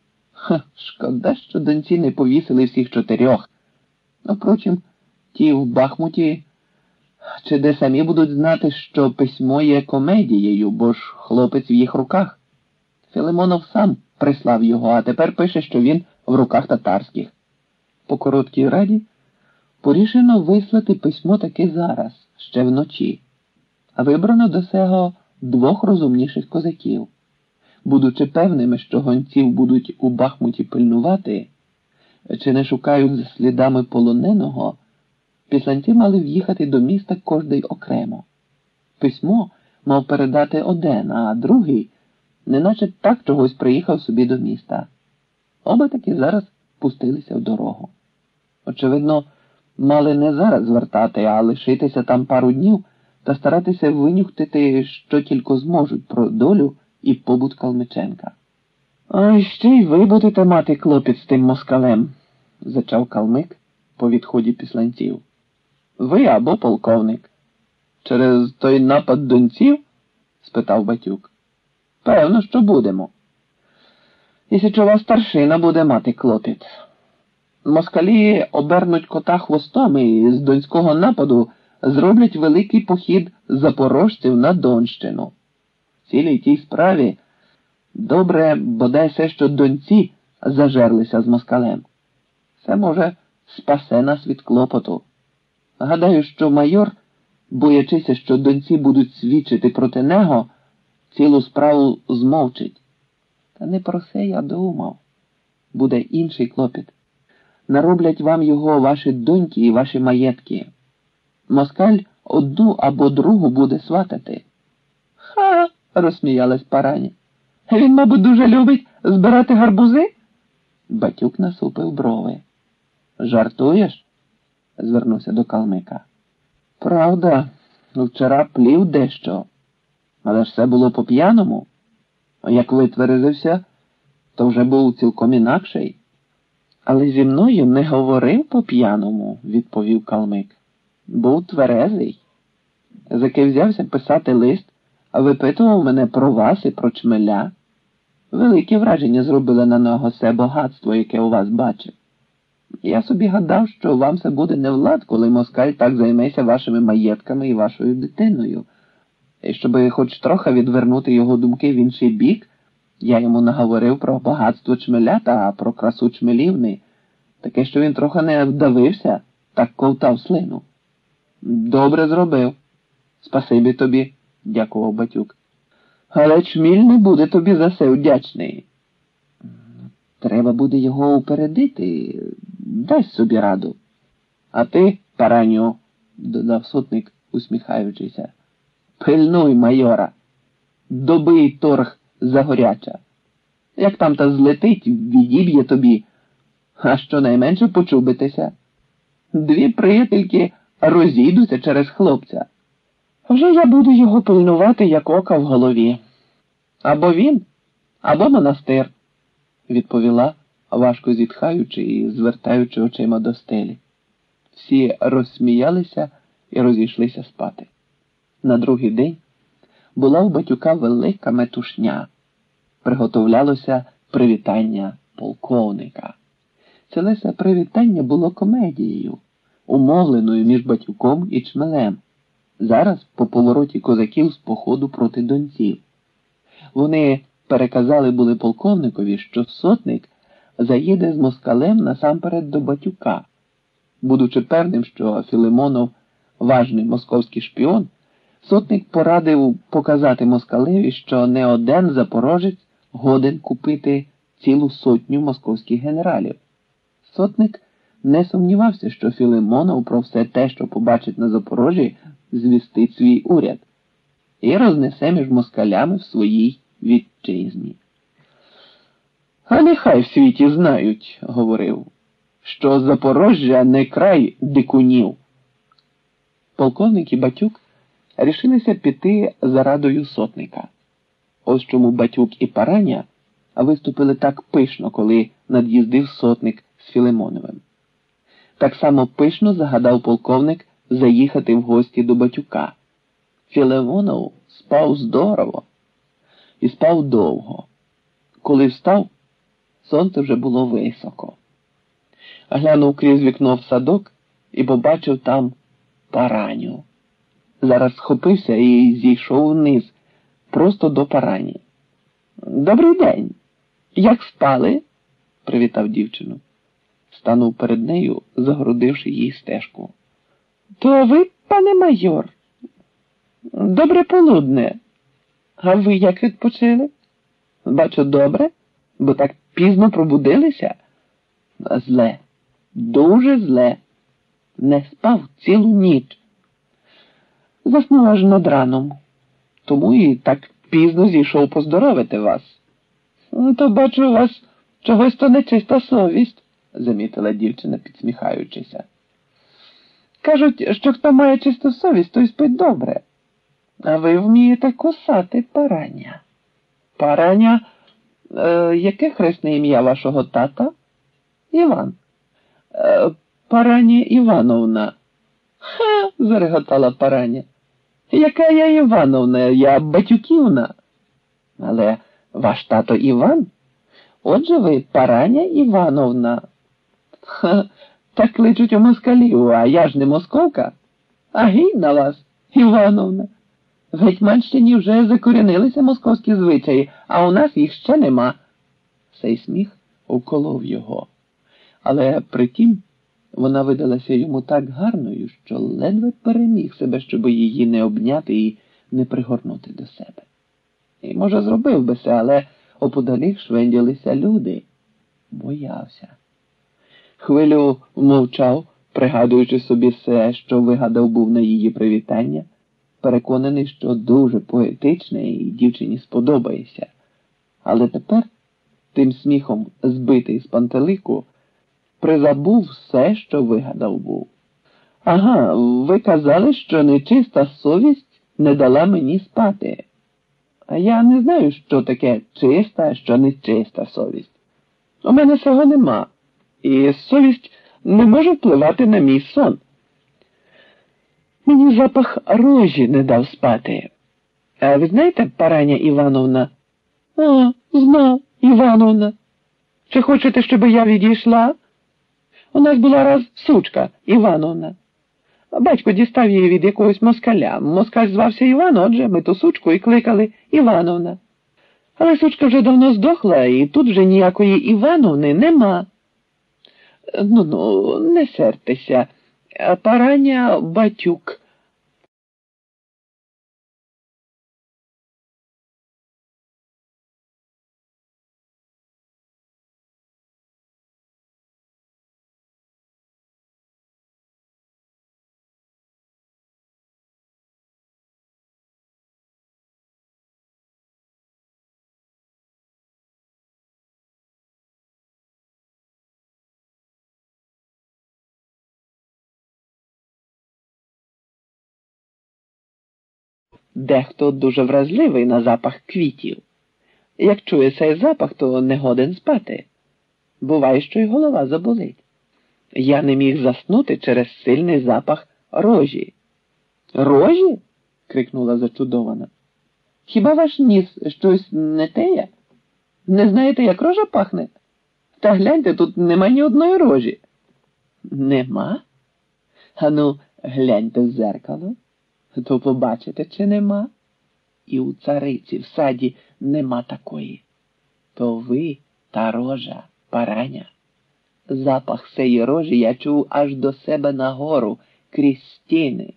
Шкода, що доньці не повісили всіх 4. Впрочем, ті в Бахмуті чи де самі будуть знати, що письмо є комедією, бо ж хлопець в їх руках. Філимонов сам прислав його, а тепер пише, що він в руках татарських. По короткій раді порішено вислати письмо таки зараз, ще вночі, а вибрано до сього 2 розумніших козаків. Будучи певними, що гонців будуть у Бахмуті пильнувати, чи не шукають за слідами полоненого, післанці мали в'їхати до міста кожний окремо. Письмо мав передати один, а другий неначе так чогось приїхав собі до міста. Оба таки зараз пустилися в дорогу. Очевидно, мали не зараз звертати, а лишитися там пару днів та старатися винюхтити, що тільки зможуть про долю і побут Калмиченка. «А ще й ви будете мати клопіт з тим москалем», – зачав Калмик по відході післанців. «Ви або полковник». «Через той напад донців?» – спитав Батюк. «Певно, що будемо. І січова старшина буде мати клопіт. Москалі обернуть кота хвостом і з донського нападу зроблять великий похід запорожців на Донщину. Цілій тій справі добре бодай все, що донці зажерлися з москалем. Це, може, спасе нас від клопоту. Гадаю, що майор, боячися, що донці будуть свідчити проти нього, цілу справу змовчить. Та не про це я думав. Буде інший клопіт. Нароблять вам його ваші доньки і ваші маєтки. Москаль одну або другу буде сватати». «Ха!» – розсміялась Параня. «Він, мабуть, дуже любить збирати гарбузи?» Батюк насупив брови. «Жартуєш?» – звернувся до Калмика. «Правда, вчора плів дещо, але ж все було по-п'яному. Як витверезився, то вже був цілком інакший». «Але зі мною не говорив по-п'яному», – відповів Калмик. «Був тверезий. Заки взявся писати лист, а випитував мене про вас і про чмеля. Велике враження зробили на нього це багатство, яке у вас бачив. Я собі гадав, що вам це буде не влад, коли москаль так займеться вашими маєтками і вашою дитиною. І щоб хоч трохи відвернути його думки в інший бік, я йому наговорив про багатство чмеля та про красу чмелівни, таке, що він трохи не вдавився, так ковтав слину». «Добре зробив. Спасибі тобі», – дякував Батюк. «Але чміль не буде тобі за це вдячний». «Треба буде його упередити, дасть собі раду». «А ти, Параню», – додав сотник, усміхаючися, – «пильнуй майора, добий торг загоряча. Як там та злетить, відіб'є тобі, а щонайменше почубитися. 2 приятельки розійдуться через хлопця. Вже я буду його пильнувати, як ока в голові. Або він, або монастир», – відповіла, важко зітхаючи і звертаючи очима до стелі. Всі розсміялися і розійшлися спати. На другий день була у Батюка велика метушня. Приготовлялося привітання полковника. Ціле це привітання було комедією, умовленою між Батюком і чмелем, зараз по повороті козаків з походу проти донців. Вони переказали були полковникові, що сотник заїде з москалем насамперед до Батюка. Будучи певним, що Філимонов важний московський шпіон, сотник порадив показати москалеві, що не один запорожець годен купити цілу сотню московських генералів. Сотник не сумнівався, що Філимонов про все те, що побачить на Запорожжі, звістить свій уряд і рознесе між москалями в своїй вітчизні. «А нехай в світі знають, – говорив, – що Запорожжя не край дикунів». Полковник і Батюк рішилися піти за радою сотника. Ось чому Батюк і Параня виступили так пишно, коли над'їздив сотник з Філимоновим. Так само пишно загадав полковник заїхати в гості до Батюка. Філимонов спав здорово і спав довго. Коли встав, сонце вже було високо. Глянув крізь вікно в садок і побачив там Параню. Зараз схопився і зійшов вниз, просто до Парані. Добрий день. Як спали? Привітав дівчину. Станув перед нею, загородивши їй стежку. То ви, пане майор? Добре полудне. А ви як відпочили? Бачу, добре, бо так пізно пробудилися? Зле. Дуже зле. Не спав цілу ніч. Заснув аж над раном. Тому і так пізно зійшов поздоровити вас. То бачу, у вас чогось то нечиста совість, замітила дівчина, підсміхаючися. Кажуть, що хто має чисту совість, той спить добре. А ви вмієте кусати параня. Параня, яке хресне ім'я вашого тата? Іван. Параня Івановна. Ха, зареготала параня. Яка я Івановна, я Батюківна. Але ваш тато Іван? Отже ви Параня Івановна. Ха, так кличуть у москалів, а я ж не московка. А гей на вас, Івановна. В Гетьманщині вже закорінилися московські звичаї, а у нас їх ще нема. Цей сміх уколов його. Але притім вона видалася йому так гарною, що ледве переміг себе, щоб її не обняти і не пригорнути до себе. І, може, зробив би це, але оподалік швенділися люди. Боявся. Хвилю мовчав, пригадуючи собі все, що вигадав був на її привітання, переконаний, що дуже поетичне і дівчині сподобається. Але тепер, тим сміхом збитий з пантелику, призабув все, що вигадав був. Ага, ви казали, що нечиста совість не дала мені спати. А я не знаю, що таке чиста, а що нечиста совість. У мене цього нема, і совість не може впливати на мій сон. Мені запах рожі не дав спати. А ви знаєте, Параня Івановна? А, знав, Івановна. Чи хочете, щоб я відійшла? У нас була раз сучка, Івановна. Батько дістав її від якогось москаля. Москаль звався Іван, отже, ми ту сучку і кликали Івановна. Але сучка вже давно здохла, і тут вже ніякої Івановни нема. Ну, не сертеся. Параня Батюк. Дехто дуже вразливий на запах квітів. Як чує цей запах, то не годен спати. Буває, що й голова заболить. Я не міг заснути через сильний запах рожі. Рожі? Крикнула зачудована. Хіба ваш ніс щось не теє? Не знаєте, як рожа пахне? Та гляньте, тут нема ні одної рожі. Нема? Ану, гляньте в зеркало. То побачите, чи нема? І у цариці в саді нема такої. То ви та рожа, Параня. Запах сеї рожі я чув аж до себе нагору, крізь стіни.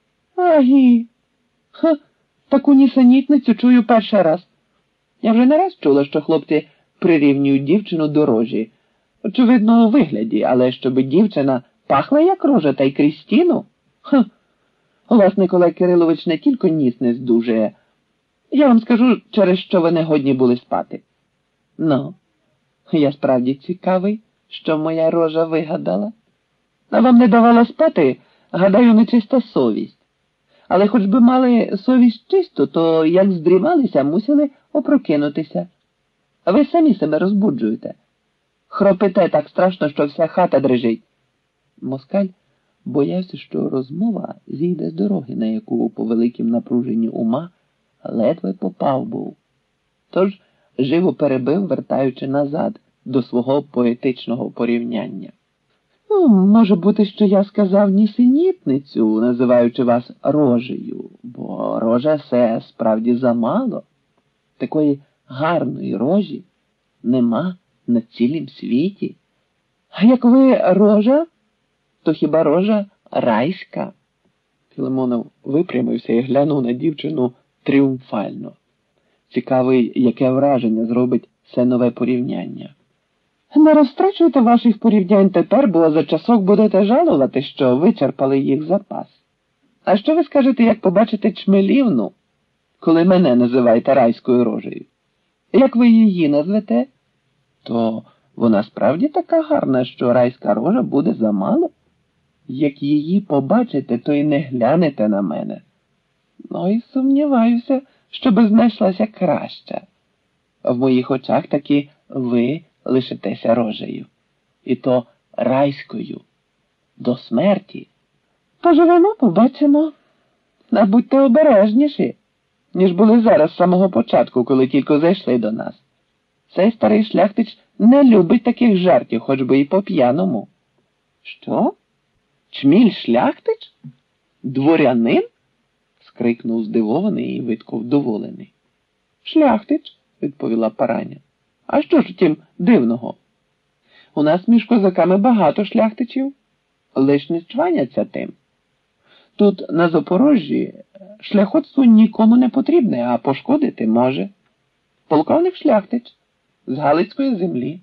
Агі! Ха! Таку нісенітницю чую перший раз. Я вже не раз чула, що хлопці прирівнюють дівчину до рожі. Очевидно, у вигляді, але щоб дівчина пахла як рожа та й крізь стіну? Ха! Власник Олег Кирилович не тільки ніс не здужує. Я вам скажу, через що ви не годні були спати. Ну, я справді цікавий, що моя рожа вигадала. А вам не давала спати, гадаю, нечиста совість. Але хоч би мали совість чисту, то як здрімалися, мусили опрокинутися. А ви самі себе розбуджуєте. Хропите так страшно, що вся хата дрижить. Москаль боявся, що розмова зійде з дороги, на яку по великім напруженні ума ледве попав був. Тож живо перебив, вертаючи назад до свого поетичного порівняння. Ну, може бути, що я сказав нісенітницю, називаючи вас рожею, бо рожа це справді замало. Такої гарної рожі нема на цілім світі. А як ви рожа, то хіба рожа райська? Філимонов випрямився і глянув на дівчину тріумфально. Цікавий, яке враження зробить це нове порівняння. Не розтрачуйте ваших порівнянь тепер, бо за часок будете жалувати, що вичерпали їх запас. А що ви скажете, як побачите Чмелівну, коли мене називаєте райською рожею? Як ви її назвете? То вона справді така гарна, що райська рожа буде замало? Як її побачите, то й не глянете на мене. Ну і сумніваюся, щоби знайшлася краща. В моїх очах таки ви лишитеся рожею. І то райською. До смерті. Поживемо, побачимо. А будьте обережніші, ніж були зараз з самого початку, коли тільки зайшли до нас. Цей старий шляхтич не любить таких жартів, хоч би і по-п'яному. Що? Чміль шляхтич? Дворянин? Скрикнув здивований і видко вдоволений. Шляхтич, відповіла Параня. А що ж тім дивного? У нас між козаками багато шляхтичів, лиш не чваняться тим. Тут на Запорожжі шляхетство нікому не потрібне, а пошкодити може. Полковник шляхтич з Галицької землі.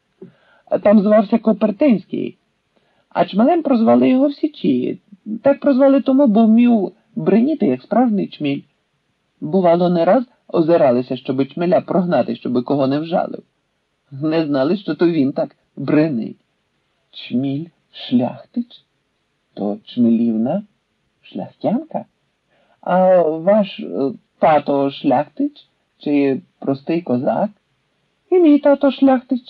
Там звався Копертинський, а чмелем прозвали його в Січі. Так прозвали тому, бо вмів бреніти, як справжній чміль. Бувало, не раз озиралися, щоби чмеля прогнати, щоби кого не вжалив. Не знали, що то він так бренить. Чміль шляхтич? То Чмелівна шляхтянка? А ваш тато шляхтич? Чи простий козак? І мій тато шляхтич.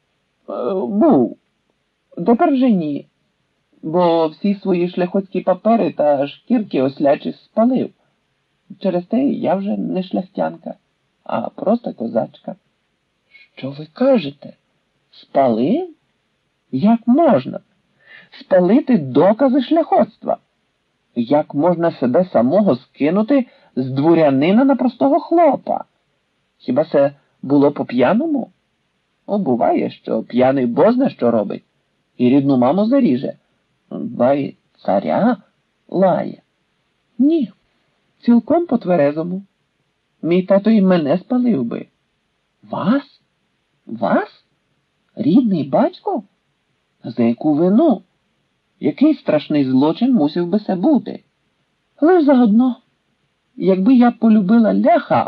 Був. Тепер вже ні. Бо всі свої шляхетські папери та шкірки ослячі спалив. Через те я вже не шляхтянка, а просто козачка. Що ви кажете? Спалив? Як можна? Спалити докази шляхетства? Як можна себе самого скинути з дворянина на простого хлопа? Хіба це було по-п'яному? Буває, що п'яний бозна що робить, і рідну маму заріже. Ба й царя лає. Ні, цілком по-тверезому. Мій тато і мене спалив би. Вас? Вас? Рідний батько? За яку вину? Який страшний злочин мусив би це бути? Лиш заодно, якби я полюбила ляха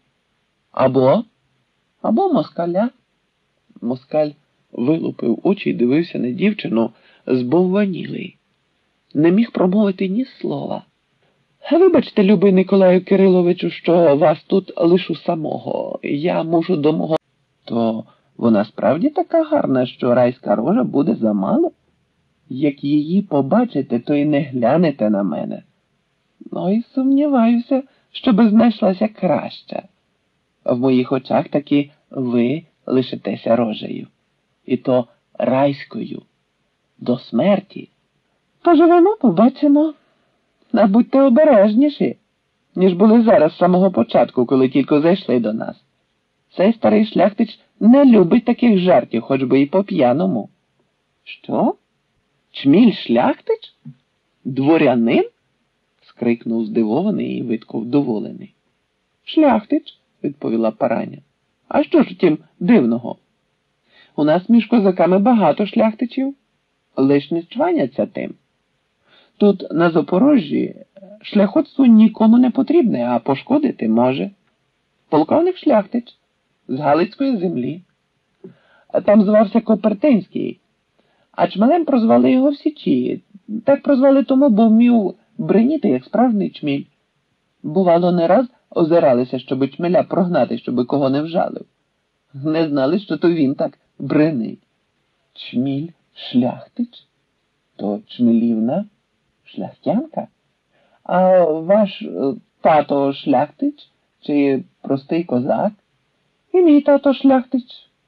або москаля. Москаль вилупив очі й дивився на дівчину збовванілий. Не міг промовити ні слова. Вибачте, любий Николаю Кириловичу, що вас тут лишу самого. Я мушу до мого... То вона справді така гарна, що райська рожа буде замало? Як її побачите, то й не глянете на мене. Ну і сумніваюся, щоби знайшлася краща. В моїх очах таки ви лишитеся рожею. І то райською. До смерті. Поживемо, побачимо. А будьте обережніші, ніж були зараз з самого початку, коли тільки зайшли до нас. Цей старий шляхтич не любить таких жартів, хоч би і по-п'яному. Що? Чміль шляхтич? Дворянин? Скрикнув здивований і видко вдоволений. Шляхтич, відповіла Параня. А що ж тім дивного? У нас між козаками багато шляхтичів, лиш не чваняться тим. Тут на Запорожжі шляхетство нікому не потрібне, а пошкодити може. Полковник шляхтич з Галицької землі. Там звався Копертинський, а чмелем прозвали його в Січі. Так прозвали тому, бо вмів бреніти, як справжній чміль. Бувало, не раз озиралися, щоби чмеля прогнати, щоби кого не вжалив. Не знали, що то він так бренить. Чміль шляхтич? То Чмелівна шляхтянка? А ваш тато шляхтич? Чи простий козак? І мій тато шляхтич.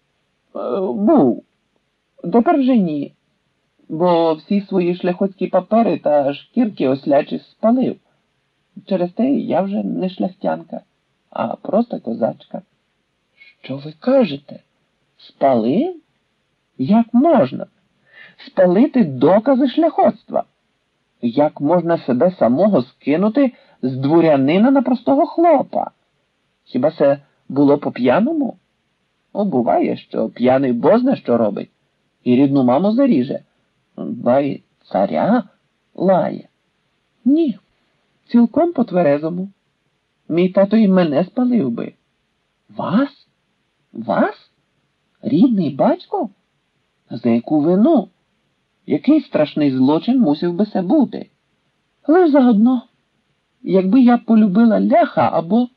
Був. Тепер вже ні. Бо всі свої шляхетські папери та шкірки ослячі спалив. Через те я вже не шляхтянка, а просто козачка. Що ви кажете? Спалив? Як можна? Спалити докази шляхетства? Як можна себе самого скинути з дворянина на простого хлопа? Хіба це було по-п'яному? Буває, що п'яний бозна що робить, і рідну маму заріже. Ба й царя лає. Ні, цілком по-тверезому. Мій тато і мене спалив би. Вас? Вас? Рідний батько? За яку вину? Який страшний злочин мусив би це бути? Лиш заодно, якби я полюбила ляха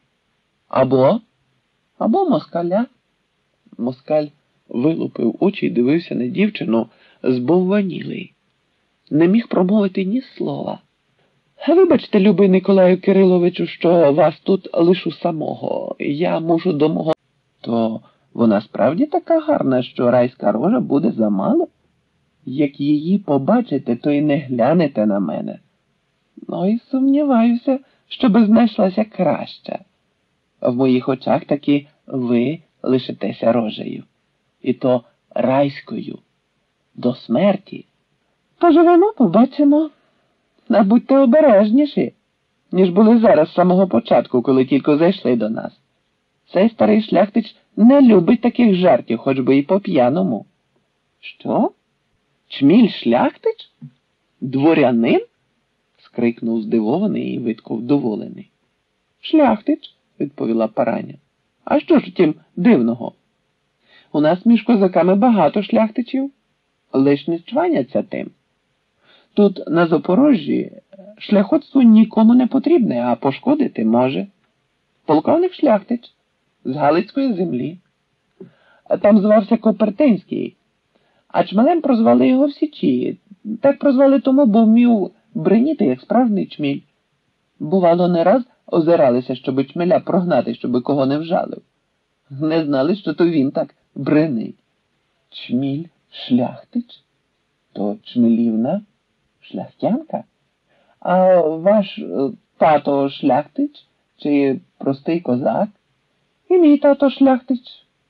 або москаля. Москаль вилупив очі і дивився на дівчину збовванілий. Не міг промовити ні слова. Вибачте, любий Николаю Кириловичу, що вас тут лишу самого. Я мушу до мого... То вона справді така гарна, що райська рожа буде замало? Як її побачите, то й не глянете на мене. Ну і сумніваюся, щоби знайшлася краща. В моїх очах таки ви лишитеся рожею. І то райською. До смерті. Поживемо, побачимо. А будьте обережніші, ніж були зараз з самого початку, коли тільки зайшли до нас. Цей старий шляхтич не любить таких жартів, хоч би і по-п'яному. Що? Чміль шляхтич? Дворянин? Скрикнув здивований і видко вдоволений. Шляхтич, відповіла Параня. А що ж тім дивного? У нас між козаками багато шляхтичів, лиш не чваняться тим. Тут, на Запорожжі, шляхетство нікому не потрібне, а пошкодити може. Полковник шляхтич з Галицької землі. Там звався Копертинський, а чмелем прозвали його в Січі. Так прозвали тому, бо вмів бреніти, як справжній чміль. Бувало, не раз озиралися, щоби чмеля прогнати, щоби кого не вжалив. Не знали, що то він так бренить. Чміль шляхтич? То чмелівна шляхтянка? А ваш тато шляхтич? Чи простий козак? І мій тато шляхтич.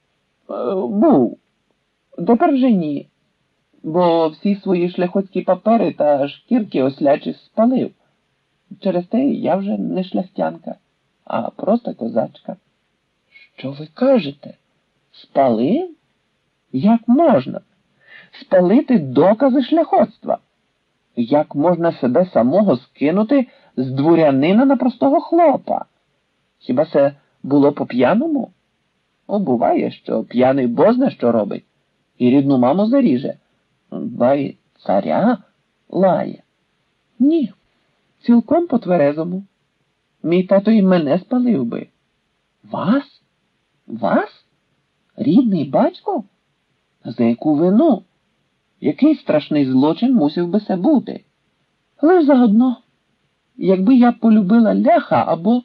Був. Тепер вже ні. Бо всі свої шляхетські папери та шкірки ослячі спалив. Через те я вже не шляхтянка, а просто козачка. Що ви кажете? Спалив? Як можна? Спалити докази шляхетства? Як можна себе самого скинути з дворянина на простого хлопа? Хіба це було по-п'яному? Буває, що п'яний бозна що робить, і рідну маму заріже. Ба й царя лає. Ні, цілком по-тверезому. Мій тато і мене спалив би. Вас? Вас? Рідний батько? За яку вину? Який страшний злочин мусив би це бути? Лиш заодно, якби я полюбила ляха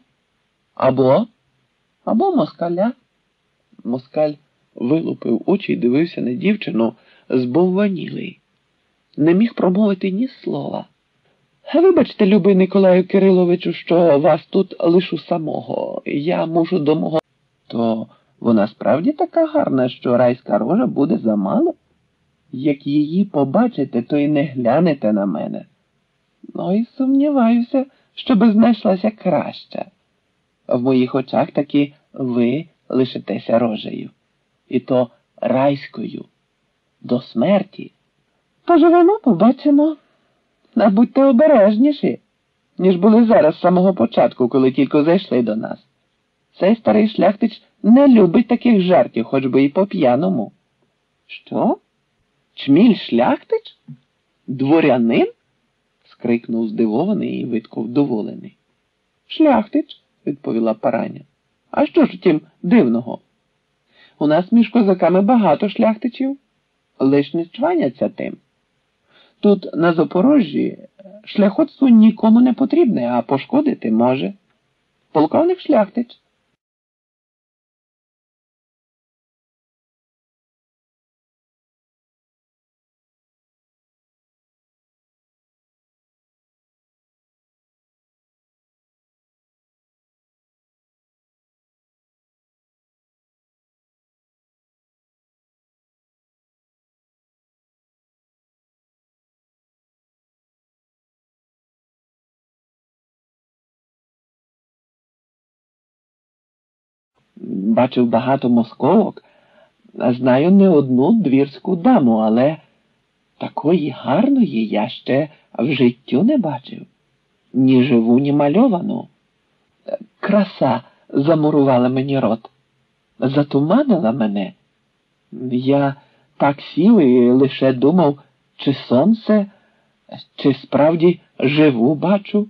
або москаля. Москаль вилупив очі і дивився на дівчину збовванілий. Не міг промовити ні слова. Вибачте, любий Николаю Кириловичу, що вас тут лишу самого. Я мушу до мого... То вона справді така гарна, що райська рожа буде замало? Як її побачите, то й не глянете на мене. Ну і сумніваюся, щоби знайшлася краща. В моїх очах таки ви лишитеся рожею. І то райською. До смерті. Поживемо, побачимо. А будьте обережніші, ніж були зараз з самого початку, коли тільки зайшли до нас. Цей старий шляхтич не любить таких жартів, хоч би і по-п'яному. Що? Чміль шляхтич? Дворянин? Скрикнув здивований і видко вдоволений. Шляхтич, відповіла Параня. А що ж тім дивного? У нас між козаками багато шляхтичів, лиш не чваняться тим. Тут, на Запорожжі, шляхетство нікому не потрібне, а пошкодити може. Полковник шляхтич. Бачив багато московок, а знаю не одну двірську даму, але такої гарної я ще в життю не бачив. Ні живу, ні мальовану. Краса замурувала мені рот, затуманила мене. Я так сів і лише думав, чи сонце, чи справді живу бачу.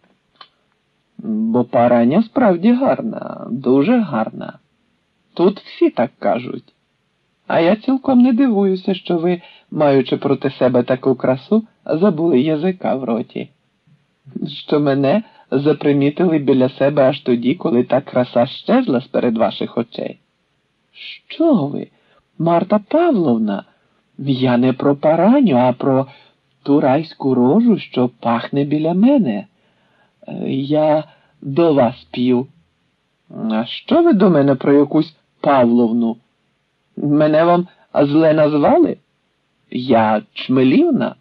Бо Параня справді гарна, дуже гарна. Тут всі так кажуть. А я цілком не дивуюся, що ви, маючи проти себе таку красу, забули язика в роті. Що мене запримітили біля себе аж тоді, коли та краса щезла з-перед ваших очей. Що ви, Марта Павловна, я не про Параню, а про ту райську рожу, що пахне біля мене. Я до вас п'ю. А що ви до мене про якусь Павловну? Мене вам зле назвали? Я Чмелівна?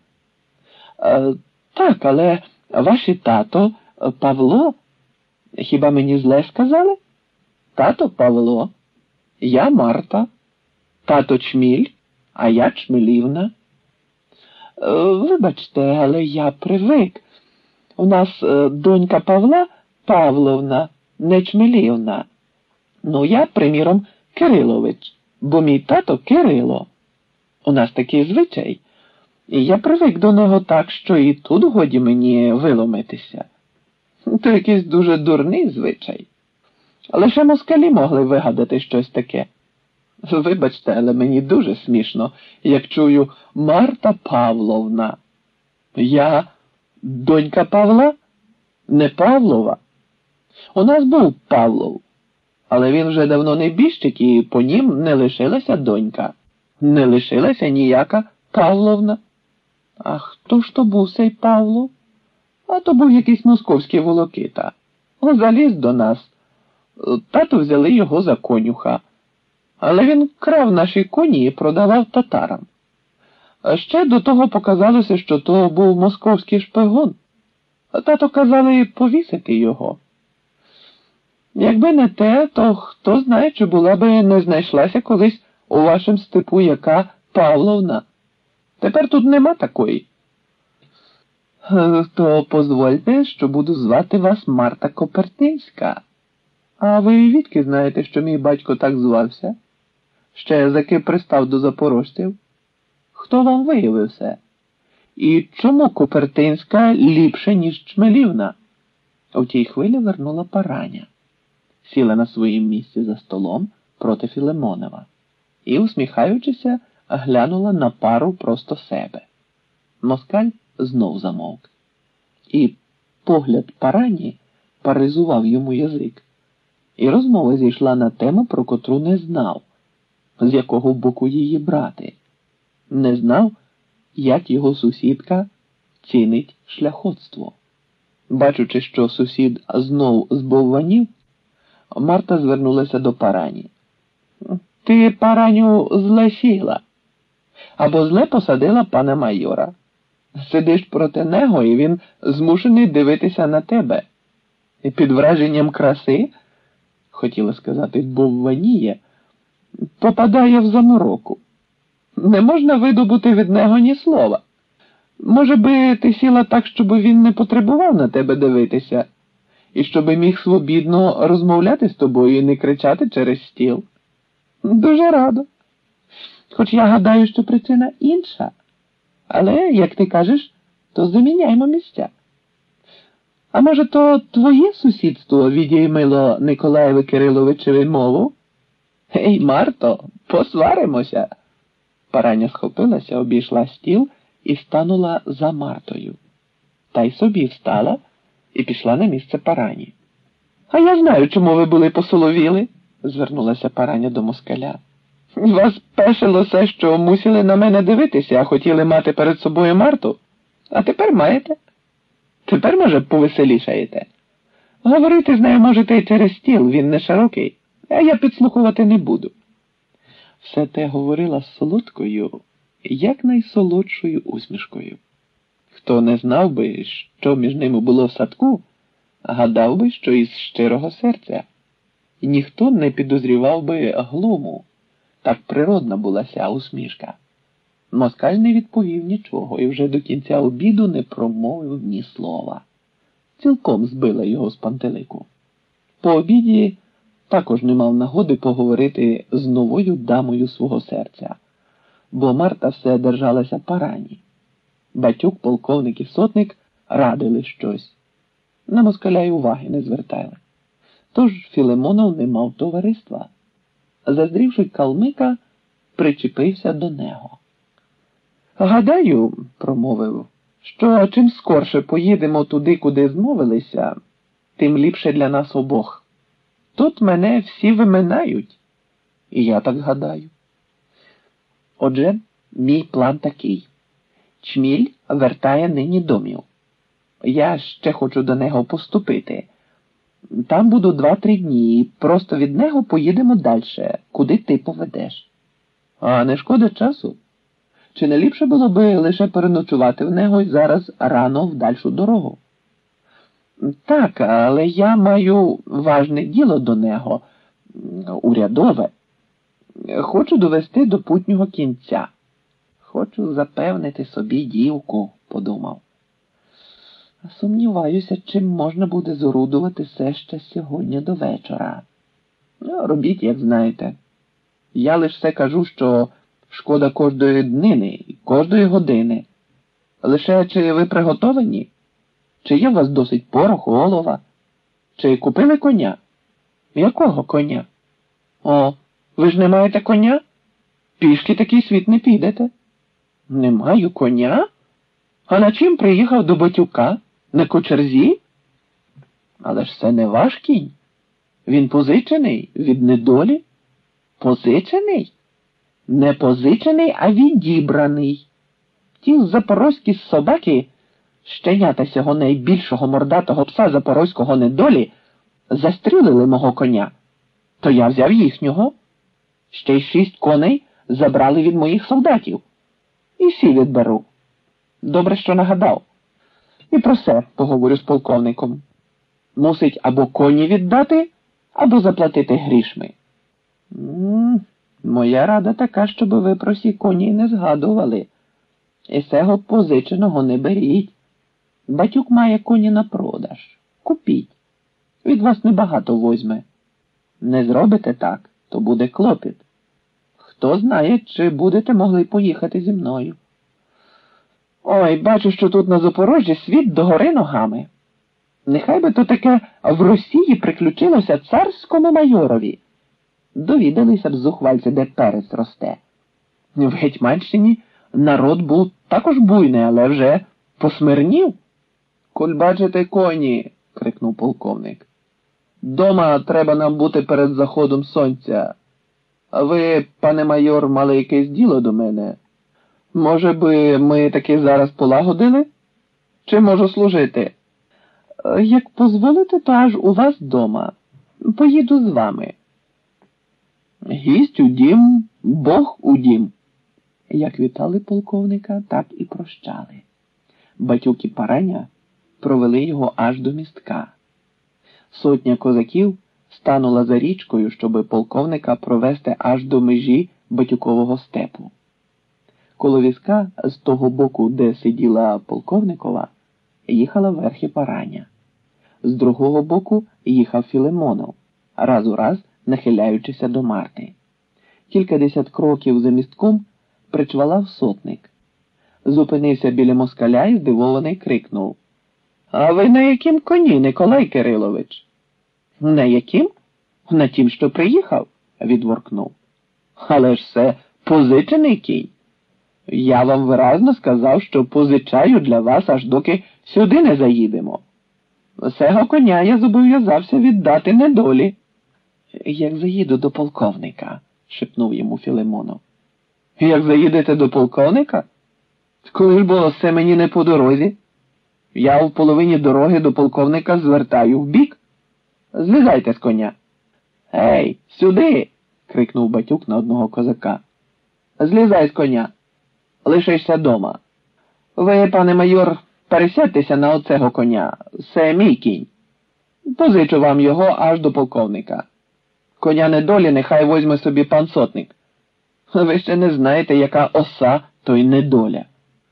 Так, але ваше тато Павло, хіба мені зле сказали? Тато Павло, я Марта, тато Чміль, а я Чмелівна. Вибачте, але я привик. У нас донька Павла Павловна, не Чмелівна. Ну, я, приміром, Кирилович, бо мій тато Кирило. У нас такий звичай. І я привик до нього так, що і тут годі мені виломитися. То якийсь дуже дурний звичай. Лише москалі могли вигадати щось таке. Вибачте, але мені дуже смішно, як чую Марта Павловна. Я донька Павла? Не Павлова. У нас був Павлов, але він вже давно небіжчик, і по нім не лишилася донька. Не лишилася ніяка Павловна. А хто ж то був цей Павло? А то був якийсь московський волокита. Заліз до нас. Тату взяли його за конюха. Але він крав наші коні і продавав татарам. А ще до того показалося, що то був московський шпигун. Тато казали повісити його. Якби не те, то хто знає, чи була би не знайшлася колись у вашому степу яка Павловна. Тепер тут нема такої. То позвольте, що буду звати вас Марта Копертинська. А ви відки знаєте, що мій батько так звався? Ще заки пристав до запорожців? Хто вам виявив це? І чому Копертинська ліпше, ніж Чмелівна? У тій хвилі вернула Параня. Сіла на своїм місці за столом проти Філимонова і, усміхаючися, глянула на пару просто себе. Москаль знов замовк. І погляд Парані паралізував йому язик. І розмова зійшла на тему, про котру не знав, з якого боку її брати. Не знав, як його сусідка цінить шляхетство. Бачучи, що сусід знов збовванів, Марта звернулася до Парані. Ти, Параню, зле сіла, або зле посадила пана майора. Сидиш проти нього, і він змушений дивитися на тебе. І під враженням краси, хотіла сказати, бовваніє, попадає в замороку. Не можна видобути від нього ні слова. Може би ти сіла так, щоб він не потребував на тебе дивитися, і щоб міг свобідно розмовляти з тобою і не кричати через стіл. Дуже радо. Хоч я гадаю, що причина інша. Але, як ти кажеш, то заміняємо місця. А може, то твоє сусідство відіймило Николаєві Кириловичеві мову? Ей, Марто, посваримося. Параня схопилася, обійшла стіл і станула за Мартою. Та й собі встала і пішла на місце Парані. А я знаю, чому ви були посоловіли, звернулася Параня до москаля. Вас пешило все, що мусили на мене дивитися, а хотіли мати перед собою Марту. А тепер маєте. Тепер, може, повеселішаєте. Говорити з нею можете й через стіл, він не широкий, а я підслухувати не буду. Все те говорила з солодкою, якнайсолодшою усмішкою. Хто не знав би, що між ними було в садку, гадав би, що із щирого серця. ніхто не підозрівав би глуму. Так природна була ся усмішка. Москаль не відповів нічого і вже до кінця обіду не промовив ні слова. Цілком збила його з пантелику. По обіді також не мав нагоди поговорити з новою дамою свого серця, бо Марта все держалася Парані. Батюк, полковник і сотник радили щось. На москаля й уваги не звертали. Тож Філимонов не мав товариства. Заздрівши калмика, причепився до нього. «Гадаю, – промовив, – що чим скорше поїдемо туди, куди змовилися, тим ліпше для нас обох. Тут мене всі виминають. І я так гадаю. Отже, мій план такий. Чміль вертає нині домів. Я ще хочу до нього поступити. Там буду 2-3 дні і просто від нього поїдемо далі, куди ти поведеш. А не шкода часу? Чи не ліпше було би лише переночувати в нього і зараз рано в дальшу дорогу? Так, але я маю важне діло до нього, урядове. Хочу довести до путнього кінця. Хочу запевнити собі дівку, подумав. Сумніваюся, чим можна буде зорудувати все ще сьогодні до вечора. Робіть, як знаєте. Я лише все кажу, що шкода кожної днини, кожної години. Лише чи ви приготовані? Чи є у вас досить пороху, олова? Чи купили коня? Якого коня? О, ви ж не маєте коня? Пішки такий світ не підете. Не маю коня? А на чим приїхав до батюка? На кочерзі? Але ж це не ваш кінь. Він позичений від недолі. Позичений? Не позичений, а відібраний. Ті запорозькі собаки, щенята сього найбільшого мордатого пса запорозького недолі, застрілили мого коня. То я взяв їхнього. Ще й 6 коней забрали від моїх солдатів. І сі відберу. Добре, що нагадав. І про це поговорю з полковником. Мусить або коні віддати, або заплатити грішми. Моя рада така, щоб ви про сі коні не згадували. І сего позиченого не беріть. Батюк має коні на продаж. Купіть. Від вас небагато возьме. Не зробите так, то буде клопіт. Хто знає, чи будете могли поїхати зі мною. Ой, бачу, що тут на Запорожжі світ догори ногами. Нехай би то таке в Росії приключилося царському майорові. Довідалися б зухвальці, де перець росте. В Гетьманщині народ був також буйний, але вже посмирнів. «Коль бачите коні!» – крикнув полковник. «Дома треба нам бути перед заходом сонця. А ви, пане майор, мали якесь діло до мене? Може би ми таки зараз полагодили? Чи можу служити?» «Як позволите, то аж у вас дома. Поїду з вами». «Гість у дім, Бог у дім». Як вітали полковника, так і прощали. Батюк і Параня провели його аж до містка. 100 козаків станула за річкою, щоби полковника провести аж до межі Батюкового степу. Коло візка з того боку, де сиділа полковникова, їхала верхи Параня. З другого боку їхав Філимонов, раз у раз нахиляючися до Марти. Кількадесят кроків за містком причвалав сотник. Зупинився біля москаля і здивований крикнув: «А ви на яким коні, Николай Кирилович?» «На яким? На тім, що приїхав», – відворкнув. «Але ж це позичений кінь. Я вам виразно сказав, що позичаю для вас, аж доки сюди не заїдемо. Сего коня я зобов'язався віддати недолі». «Як заїду до полковника», – шепнув йому Філимонов. «Як заїдете до полковника? Коли ж було все мені не по дорозі? Я в половині дороги до полковника звертаю вбік. Злізайте з коня». «Ей, сюди!» – крикнув батюк на одного козака. «Злізай з коня. Лишишся дома. Ви, пане майор, пересядьтеся на оцего коня. Це мій кінь. Позичу вам його аж до полковника. Коня недолі нехай возьме собі пан сотник. Ви ще не знаєте, яка оса, то й недоля.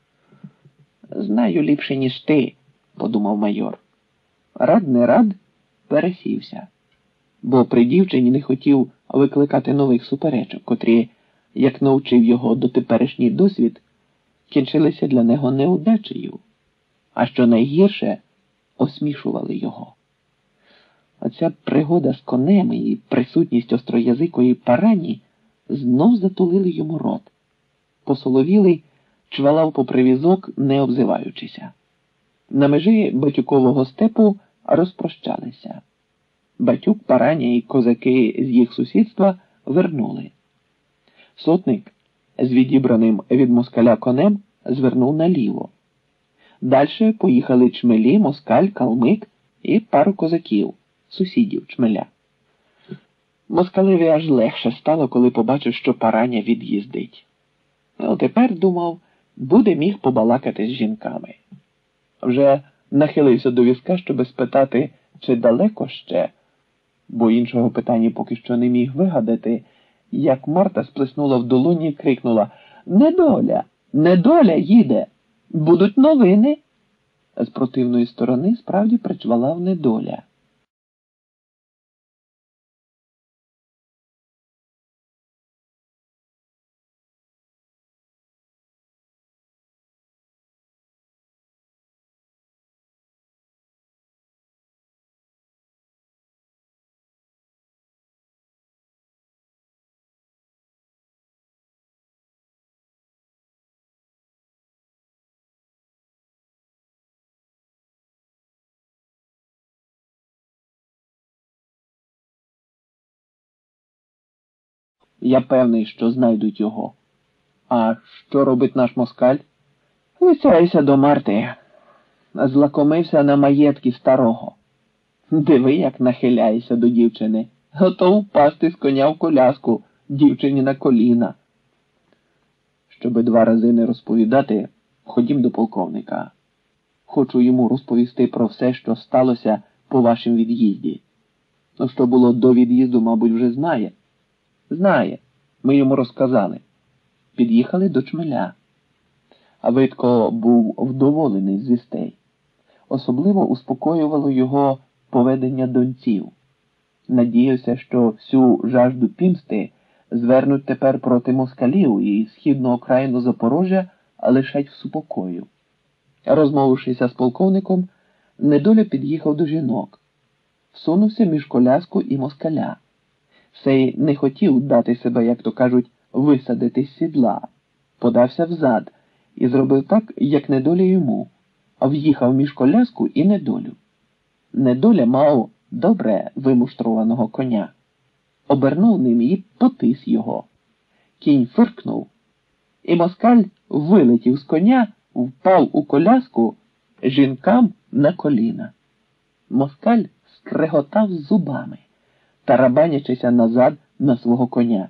Знаю ліпше, ніж ти, подумав майор. Рад не рад, пересівся. Бо при дівчині не хотів викликати нових суперечок, котрі, як навчив його дотеперішній досвід, кінчилися для нього неудачею, а що найгірше, осмішували його. Оця пригода з конем і присутність остроязикої парані знов затулили йому рот. Посоловілий чвалав попри візок, не обзиваючися. На межі батюкового степу розпрощалися. Батюк, параня і козаки з їх сусідства вернули. Сотник з відібраним від москаля конем звернув наліво. Дальше поїхали чмелі, москаль, калмик і пару козаків, сусідів чмеля. Москалеві аж легше стало, коли побачив, що параня від'їздить. Тепер, думав, буде міг побалакати з жінками. Вже нахилився до візка, щоби спитати, чи далеко ще, бо іншого питання поки що не міг вигадати, як Марта сплеснула в долоні і крикнула: «Недоля! Недоля їде! Будуть новини!» З противної сторони справді причвалав недоля. Я певний, що знайдуть його. А що робить наш москаль? Висяйся до Марти. Злакомився на маєтки старого. Диви, як нахиляється до дівчини. Готов впасти з коня в коляску дівчині на коліна. Щоби 2 рази не розповідати, ходім до полковника. Хочу йому розповісти про все, що сталося по вашім від'їзді. Що було до від'їзду, мабуть, вже знає. Знає. Ми йому розказали. Під'їхали до чмеля. А Витко був вдоволений з вістей. Особливо успокоювало його поведення донців. Надіявся, що всю жажду пімсти звернуть тепер проти москалів і східну окраїну Запорожжя лишать в супокою. Розмовившися з полковником, недоля під'їхав до жінок. Всунувся між коляску і москаля. Сей не хотів дати себе, як то кажуть, висадити з сідла. Подався взад і зробив так, як недоля йому, а в'їхав між коляску і недолю. Недоля мав добре вимуштрованого коня. Обернув ним і потис його. Кінь фиркнув, і москаль вилетів з коня, впав у коляску жінкам на коліна. Москаль скреготав зубами, тарабанячися назад на свого коня.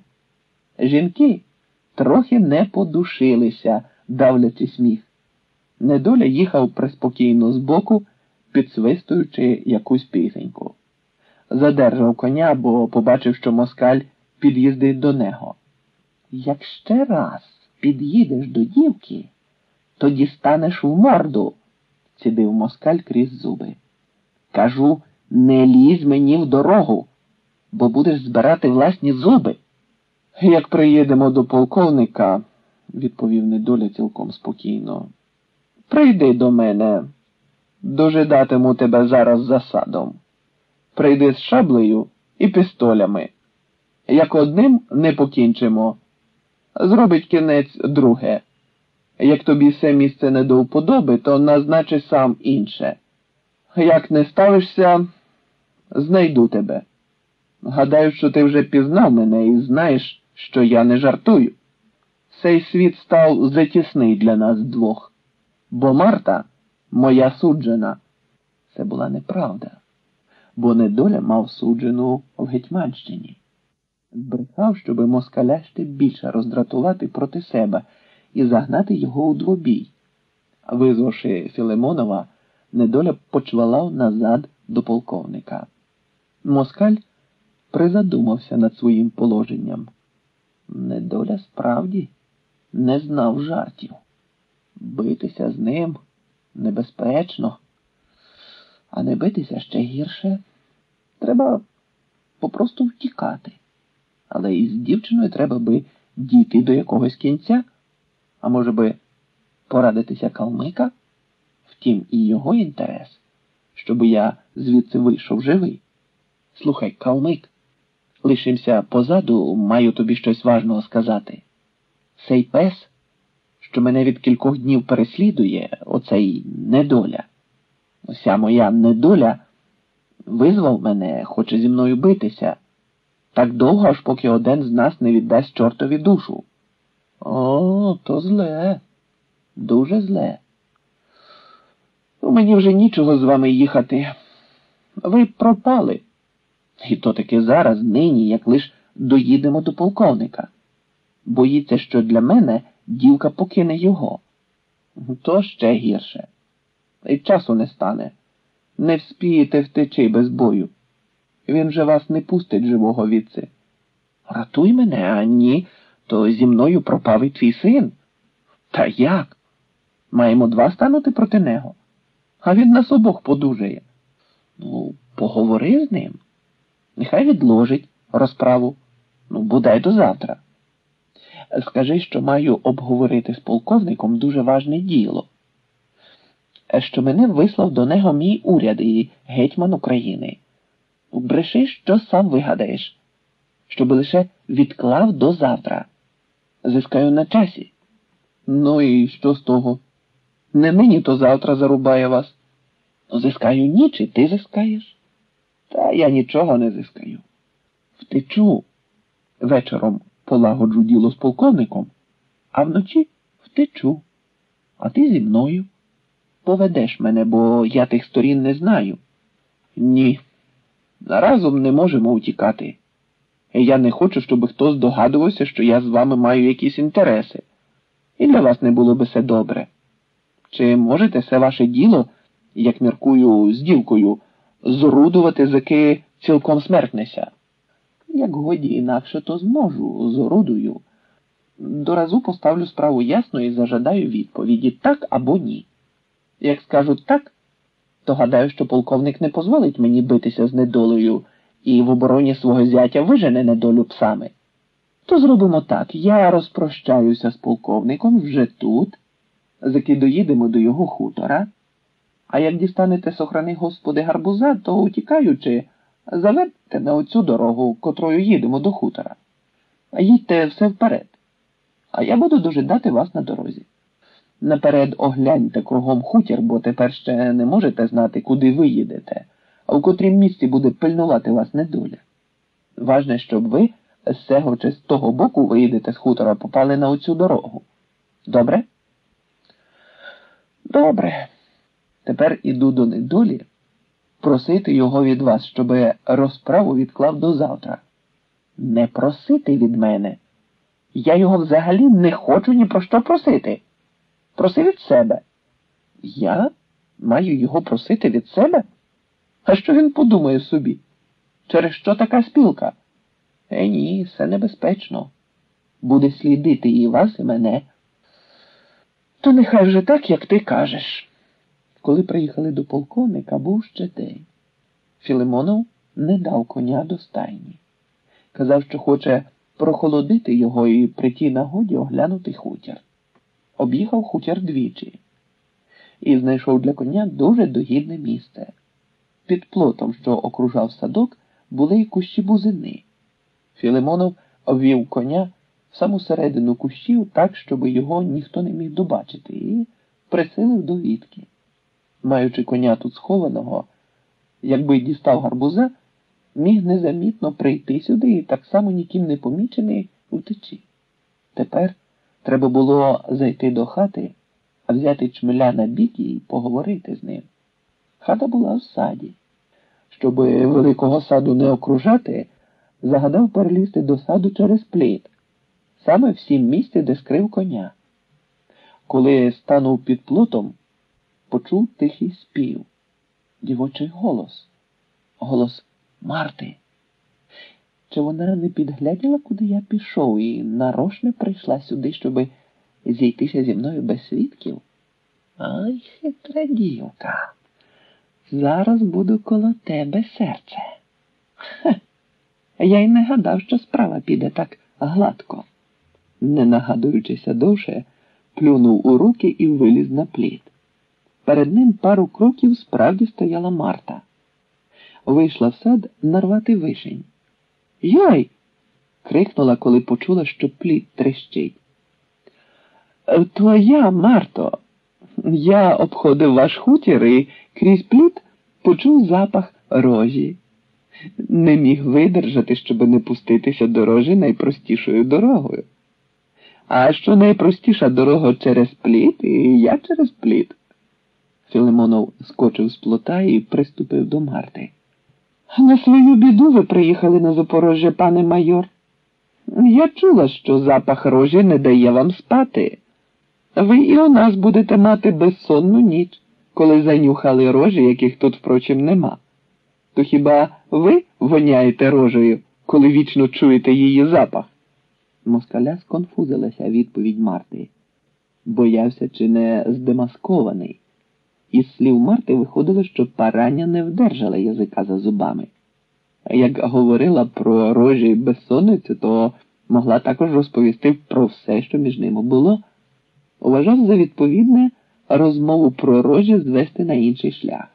Жінки трохи не подушилися, давлячи сміх. Недоля їхав приспокійно збоку, підсвистуючи якусь пісеньку. Задержав коня, бо побачив, що москаль під'їздить до нього. «Як ще раз під'їдеш до дівки, то дістанеш в морду», – цідив москаль крізь зуби. «Кажу, не лізь мені в дорогу, бо будеш збирати власні зуби». «Як приїдемо до полковника», – відповів недоля цілком спокійно, – «прийди до мене, дожидатиму тебе зараз за садом. Прийди з шаблею і пістолями. Як одним не покінчимо, зробить кінець друге. Як тобі все місце не до вподоби, то назначи сам інше. Як не ставишся, знайду тебе. Гадаю, що ти вже пізнав мене і знаєш, що я не жартую. Цей світ став затісний для нас двох, бо Марта – моя суджена». Це була неправда, бо недоля мав суджену в Гетьманщині. Збрехав, щоби москаля ще більше роздратувати проти себе і загнати його у двобій. Визвавши Філимонова, недоля почвалав назад до полковника. Москаль призадумався над своїм положенням. Недоля справді не знав жартів. Битися з ним небезпечно, а не битися ще гірше. Треба попросту втікати. Але із дівчиною треба би дійти до якогось кінця, а може би порадитися Калмика? Втім, і його інтерес, щоб я звідси вийшов живий. Слухай, Калмик, лишимся позаду, маю тобі щось важного сказати. Цей пес, що мене від кількох днів переслідує, оцей недоля. Ося моя недоля визвав мене, хоче зі мною битися. Так довго, аж поки один з нас не віддасть чортові душу. О, то зле. Дуже зле. Мені вже нічого з вами їхати. Ви пропали. І то таки зараз, нині, як лиш доїдемо до полковника. Боїться, що для мене дівка покине його. То ще гірше. І часу не стане. Не вспієте втечи без бою. Він же вас не пустить живого відси. Ратуй мене, а ні, то зі мною пропав і твій син. Та як? Маємо два станути проти нього. А він нас обох подужає. Ну, поговори з ним. Нехай відложить розправу. Ну, бодай до завтра. Скажи, що маю обговорити з полковником дуже важне діло. Що мене вислав до нього мій уряд і гетьман України. Бреши, що сам вигадаєш, щоб лише відклав до завтра. Зискаю на часі. Ну і що з того? Не нині, то завтра зарубає вас. Зискаю ніч, і ти зискаєш. Та я нічого не зискаю. Втечу. Вечором полагоджу діло з полковником, а вночі втечу. А ти зі мною. Поведеш мене, бо я тих сторін не знаю. Ні. Разом не можемо утікати. Я не хочу, щоб хтось здогадувався, що я з вами маю якісь інтереси. І для вас не було би все добре. Чи можете все ваше діло, як міркую, з дівкою, зорудувати, заки цілком смертнеся? Як годі інакше, то зможу, зорудую. Доразу поставлю справу ясно і зажадаю відповіді так або ні. Як скажуть так, то гадаю, що полковник не дозволить мені битися з недолею і в обороні свого зятя вижене недолю псами. То зробимо так, я розпрощаюся з полковником вже тут, заки доїдемо до його хутора, а як дістанете, сохрани Господи, гарбуза, то, утікаючи, заверте на оцю дорогу, котрою їдемо до хутора. А їдьте все вперед, а я буду дожидати вас на дорозі. Наперед огляньте кругом хутір, бо тепер ще не можете знати, куди ви їдете, а в котрім місці буде пильнувати вас недоля. Важне, щоб ви з цього чи з того боку виїдете з хутора, попали на оцю дорогу. Добре? Добре. Тепер іду до недолі просити його від вас, щоб розправу відклав до завтра. Не просити від мене. Я його взагалі не хочу ні про що просити. Проси від себе. Я маю його просити від себе? А що він подумає собі? Через що така спілка? Ні, все небезпечно. Буде слідити і вас, і мене. То нехай вже так, як ти кажеш. Коли приїхали до полковника, був ще день. Філимонов не дав коня до стайні. Казав, що хоче прохолодити його і при тій нагоді оглянути хутір. Об'їхав хутір двічі і знайшов для коня дуже догідне місце. Під плотом, що окружав садок, були й кущі бузини. Філимонов обвів коня в саму середину кущів так, щоб його ніхто не міг добачити, і присилив до вітки. Маючи коня тут схованого, якби дістав гарбуза, міг незамітно прийти сюди і так само ніким не помічений утечі. Тепер треба було зайти до хати, а взяти чмеля на бік і поговорити з ним. Хата була в саді. Щоб великого саду не окружати, загадав перелізти до саду через пліт, саме в сім місці, де скрив коня. Коли станув під плотом, почув тихий спів, дівочий голос, голос Марти. Чи вона не підгляділа, куди я пішов, і нарочно прийшла сюди, щоби зійтися зі мною без свідків? Ай, хитра дівка. Зараз буду коло тебе, серце. Хе, я й не гадав, що справа піде так гладко. Не нагадуючися довше, плюнув у руки і виліз на плід. Перед ним пару кроків справді стояла Марта. Вийшла в сад нарвати вишень. «Йой!» – крикнула, коли почула, що плід трещить. «То я, Марто. Я обходив ваш хутір і крізь плід почув запах рожі. Не міг видержати, щоб не пуститися до рожі найпростішою дорогою. А що найпростіша дорога через плід, і я через плід». Філимонов скочив з плота і приступив до Марти. «На свою біду ви приїхали на Запорожжя, пане майор. Я чула, що запах рожі не дає вам спати. Ви і у нас будете мати безсонну ніч, коли занюхали рожі, яких тут, впрочем, нема. То хіба ви воняєте рожею, коли вічно чуєте її запах?» Москаля сконфузилася відповідь Марти. Боявся, чи не здемаскований. Із слів Марти виходило, що параня не вдержала язика за зубами. Як говорила про рожі і безсонницю, то могла також розповісти про все, що між ними було. Вважав за відповідне розмову про рожі звести на інший шлях.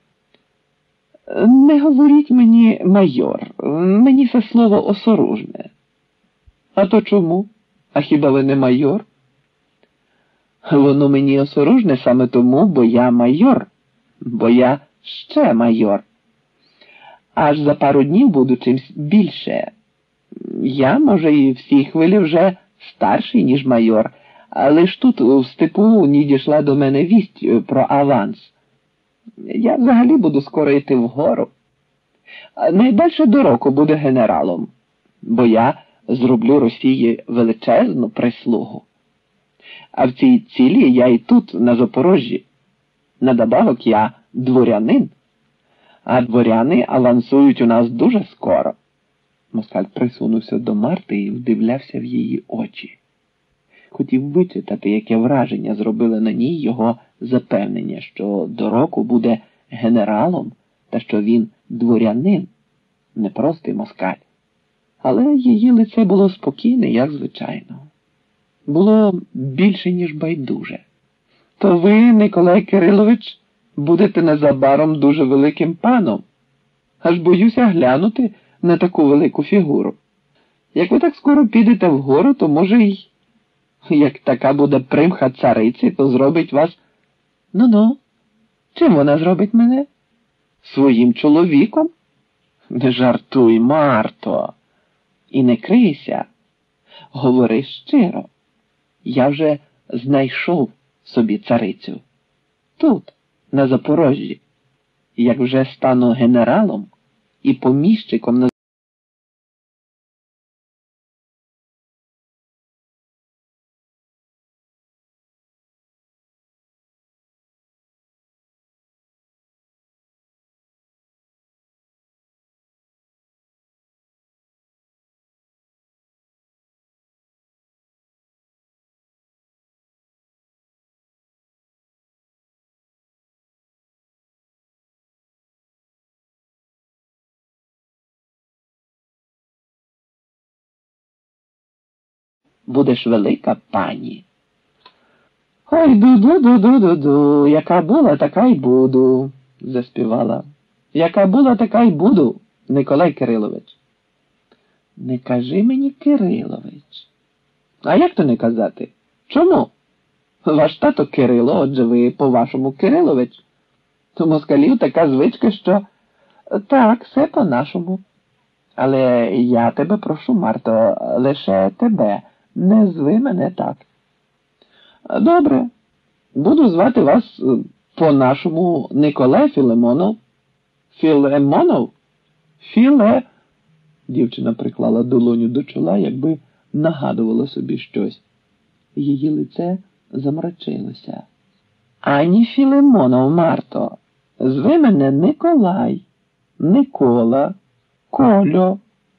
«Не говоріть мені, майор, мені це слово осоружне». «А то чому? А хіба ви не майор?» «Воно мені осоружне саме тому, бо я майор, бо я ще майор. Аж за пару днів буду чимсь більше. Я, може, і в цій хвилі вже старший, ніж майор, але ж тут в степу не дійшла до мене вість про аванс. Я взагалі буду скоро йти вгору. Найдальше до року буде генералом, бо я зроблю Росії величезну прислугу. А в цій цілі я і тут, на Запорожжі. На добавок я дворянин, а дворяни авансують у нас дуже скоро». Москаль присунувся до Марти і вдивлявся в її очі. Хотів вичитати, яке враження зробили на ній його запевнення, що до року буде генералом та що він дворянин, непростий москаль. Але її лице було спокійне, як звичайно. Було більше, ніж байдуже. «То ви, Николай Кирилович, будете незабаром дуже великим паном. Аж боюся глянути на таку велику фігуру. Як ви так скоро підете вгору, то, може, й як така буде примха цариці, то зробить вас...» «Ну-ну, чим вона зробить мене? Своїм чоловіком? Не жартуй, Марто, і не крийся. Говори щиро. Я вже знайшов собі царицю. Тут, на Запорожжі. Як вже стану генералом і поміщиком на будеш велика пані». «Ой, ду-ду-ду-ду-ду-ду, яка була, така й буду», – заспівала. «Яка була, така й буду, Николай Кирилович». «Не кажи мені, Кирилович». «А як то не казати? Чому? Ваш тато Кирило, отже ви по-вашому Кирилович. У москалів така звичка, що...» «Так, все по-нашому. Але я тебе прошу, Марто, лише тебе. Не зви мене так». «Добре. Буду звати вас по-нашому Николай Філимонов». «Філимонов? Філе...» Дівчина приклала долоню до чола, якби нагадувала собі щось. Її лице замрачилося. «Ані Філимонов, Марто. Зви мене Николай, Никола, Колю.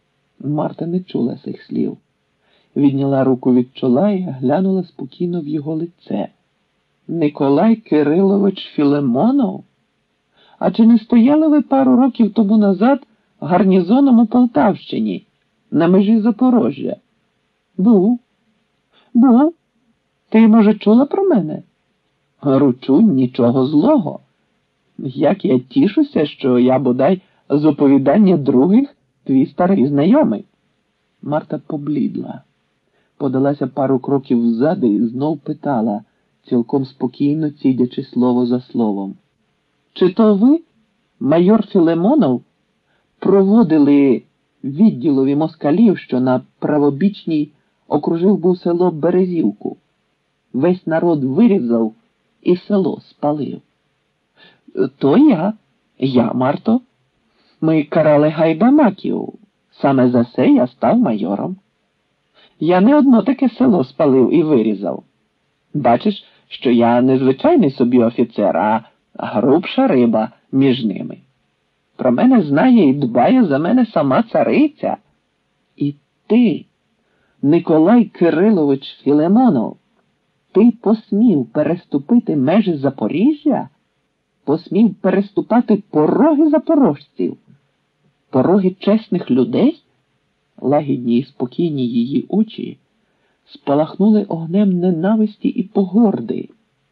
Марта не чула цих слів. Відняла руку від чола і глянула спокійно в його лице. Николай Кирилович Філимонов? А чи не стояли ви пару років тому назад гарнізоном у Полтавщині, на межі Запорожжя? Був. Був. Ти, може, чула про мене? Ручу, нічого злого. Як я тішуся, що я, бодай, з оповідання других твій старий знайомий. Марта поблідла, подалася пару кроків взади і знов питала, цілком спокійно цідячи слово за словом. Чи то ви, майор Філимонов, проводили відділові москалів, що на правобічній окружив був село Березівку? Весь народ вирізав і село спалив. То я, Марто. Ми карали гайдамаків. Саме за це я став майором. Я не одно таке село спалив і вирізав. Бачиш, що я не звичайний собі офіцер, а грубша риба між ними. Про мене знає і дбає за мене сама цариця. І ти, Николай Кирилович Філимонов, ти посмів переступити межі Запоріжжя? Посмів переступати пороги запорожців? Пороги чесних людей? Лагідні і спокійні її очі спалахнули огнем ненависті і погорди.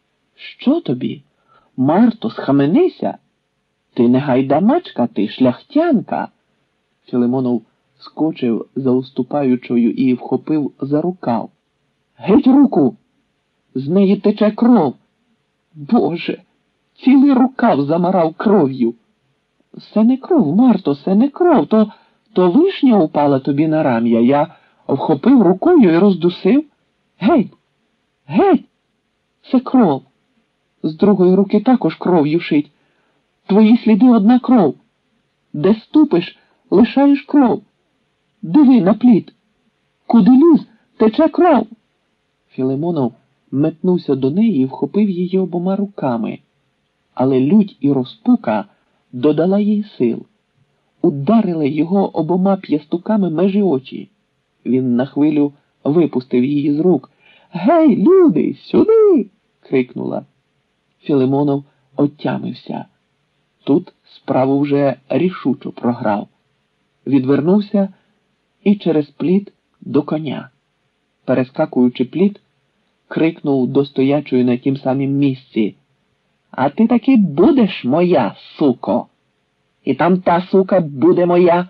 Що тобі? Марто, схаменися! Ти не гайдамачка, ти шляхтянка. Філимонов скочив за уступаючою і вхопив за рукав. Геть руку! З неї тече кров. Боже, цілий рукав замарав кров'ю. Це не кров, Марто, це не кров, то вишня упала тобі на рам'я. Я вхопив рукою і роздусив. Геть, геть, це кров. З другої руки також кров юшить. Твої сліди одна кров. Де ступиш, лишаєш кров. Диви на плід. Куди ліз, тече кров. Філимонов метнувся до неї і вхопив її обома руками. Але лють і розпука додала їй сил. Ударила його обома п'ястуками межі очі. Він на хвилю випустив її з рук. «Гей, люди, сюди!» – крикнула. Філимонов отямився. Тут справу вже рішучо програв. Відвернувся і через плід до коня. Перескакуючи плід, крикнув до стоячої на тім самім місці. «А ти таки будеш моя, суко! І там та сука буде моя!»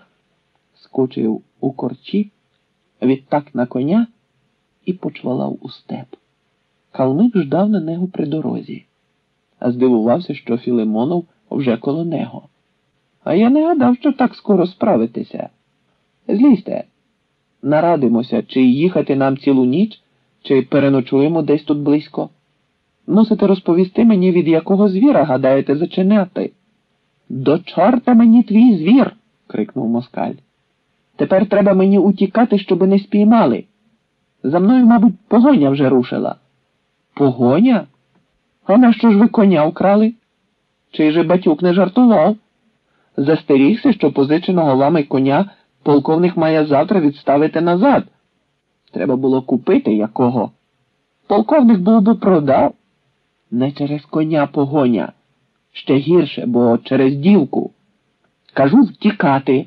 Скочив у корчі, відтак на коня і почвалав у степ. Калмик ждав на нього при дорозі. А здивувався, що Філимонов вже коло нього. А я не гадав, що так скоро справитеся. Злізьте, нарадимося, чи їхати нам цілу ніч, чи переночуємо десь тут близько. Мусите розповісти мені, від якого звіра гадаєте зачиняти. До чорта мені твій звір, крикнув москаль. Тепер треба мені утікати, щоби не спіймали. За мною, мабуть, погоня вже рушила. Погоня? А на що ж ви коня вкрали? Чий же батюк не жартував? Застерігся, що позиченого вами коня полковник має завтра відставити назад. Треба було купити якого. Полковник був би продав. Не через коня погоня. Ще гірше, бо через дівку. Кажу втікати.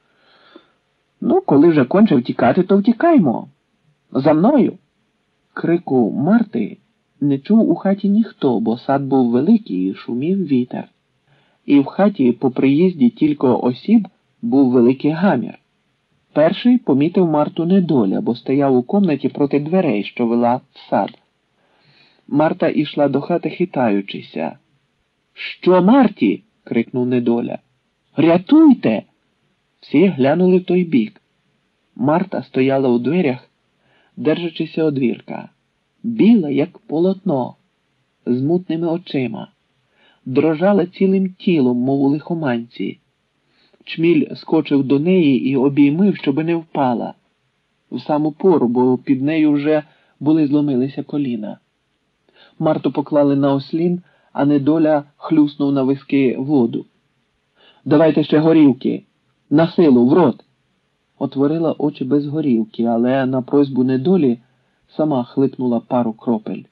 Ну, коли вже кончив втікати, то втікаймо. За мною. Крику Марти не чув у хаті ніхто, бо сад був великий і шумів вітер. І в хаті по приїзді тільки осіб був великий гамір. Перший помітив Марту Недоля, бо стояв у комнаті проти дверей, що вела в сад. Марта ішла до хати, хитаючися. «Що, Марті?» – крикнув Недоля. «Рятуйте!» Всі глянули в той бік. Марта стояла у дверях, держачися одвірка. Біла, як полотно, з мутними очима. Дрожала цілим тілом, мов у лихоманці. Чміль скочив до неї і обіймив, щоби не впала. В саму пору, бо під нею вже зломилися коліна. Марту поклали на ослін, а Недоля хлюснув на виски воду. «Давайте ще горілки! На силу, в рот!» отворила очі без горілки, але на просьбу недолі сама хлипнула пару кропель.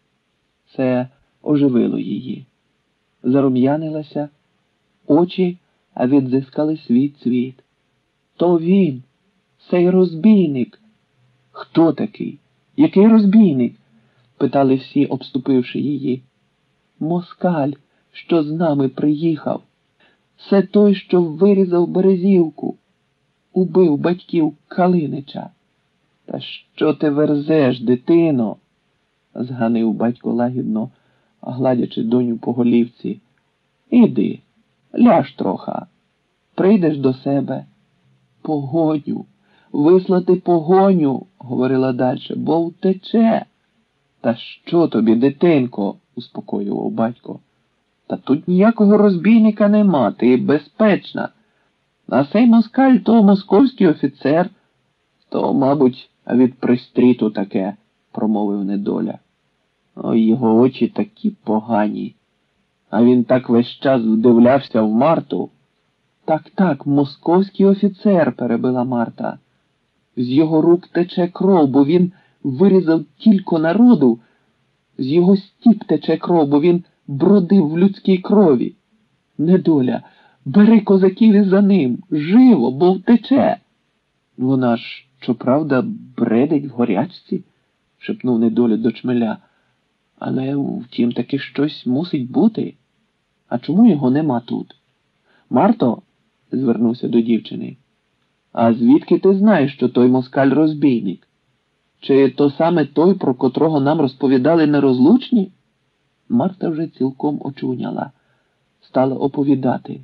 Це оживило її. Зарум'янилася, очі відзискали свій цвіт. То він, цей розбійник. Хто такий? Який розбійник? Питали всі, обступивши її. Москаль, що з нами приїхав. Це той, що вирізав Березівку. Убив батьків Калинича. Та що ти верзеш, дитино? Зганив батько лагідно, гладячи доню по голівці. Іди, ляж троха. Прийдеш до себе. Погоню, вислати погоню, говорила дальше, бо втече. Та що тобі, дитинко? Успокоював батько. Та тут ніякого розбійника нема, ти безпечна. А сей москаль то московський офіцер. То, мабуть, від пристріту таке, промовив недоля. Ой, його очі такі погані. А він так весь час вдивлявся в Марту. Так, московський офіцер, перебила Марта. З його рук тече кров, бо він вирізав тільки народу. З його стіп тече кров, бо він бродив в людській крові. Недоля, бери козаків і за ним, живо, бо втече. Вона ж, щоправда, бредить в горячці, шепнув недоля до чмеля. Але втім таки щось мусить бути. А чому його нема тут? Марто, звернувся до дівчини, а звідки ти знаєш, що той москаль розбійник? Чи то саме той, про котрого нам розповідали нерозлучні? Марта вже цілком очуняла, стала оповідати.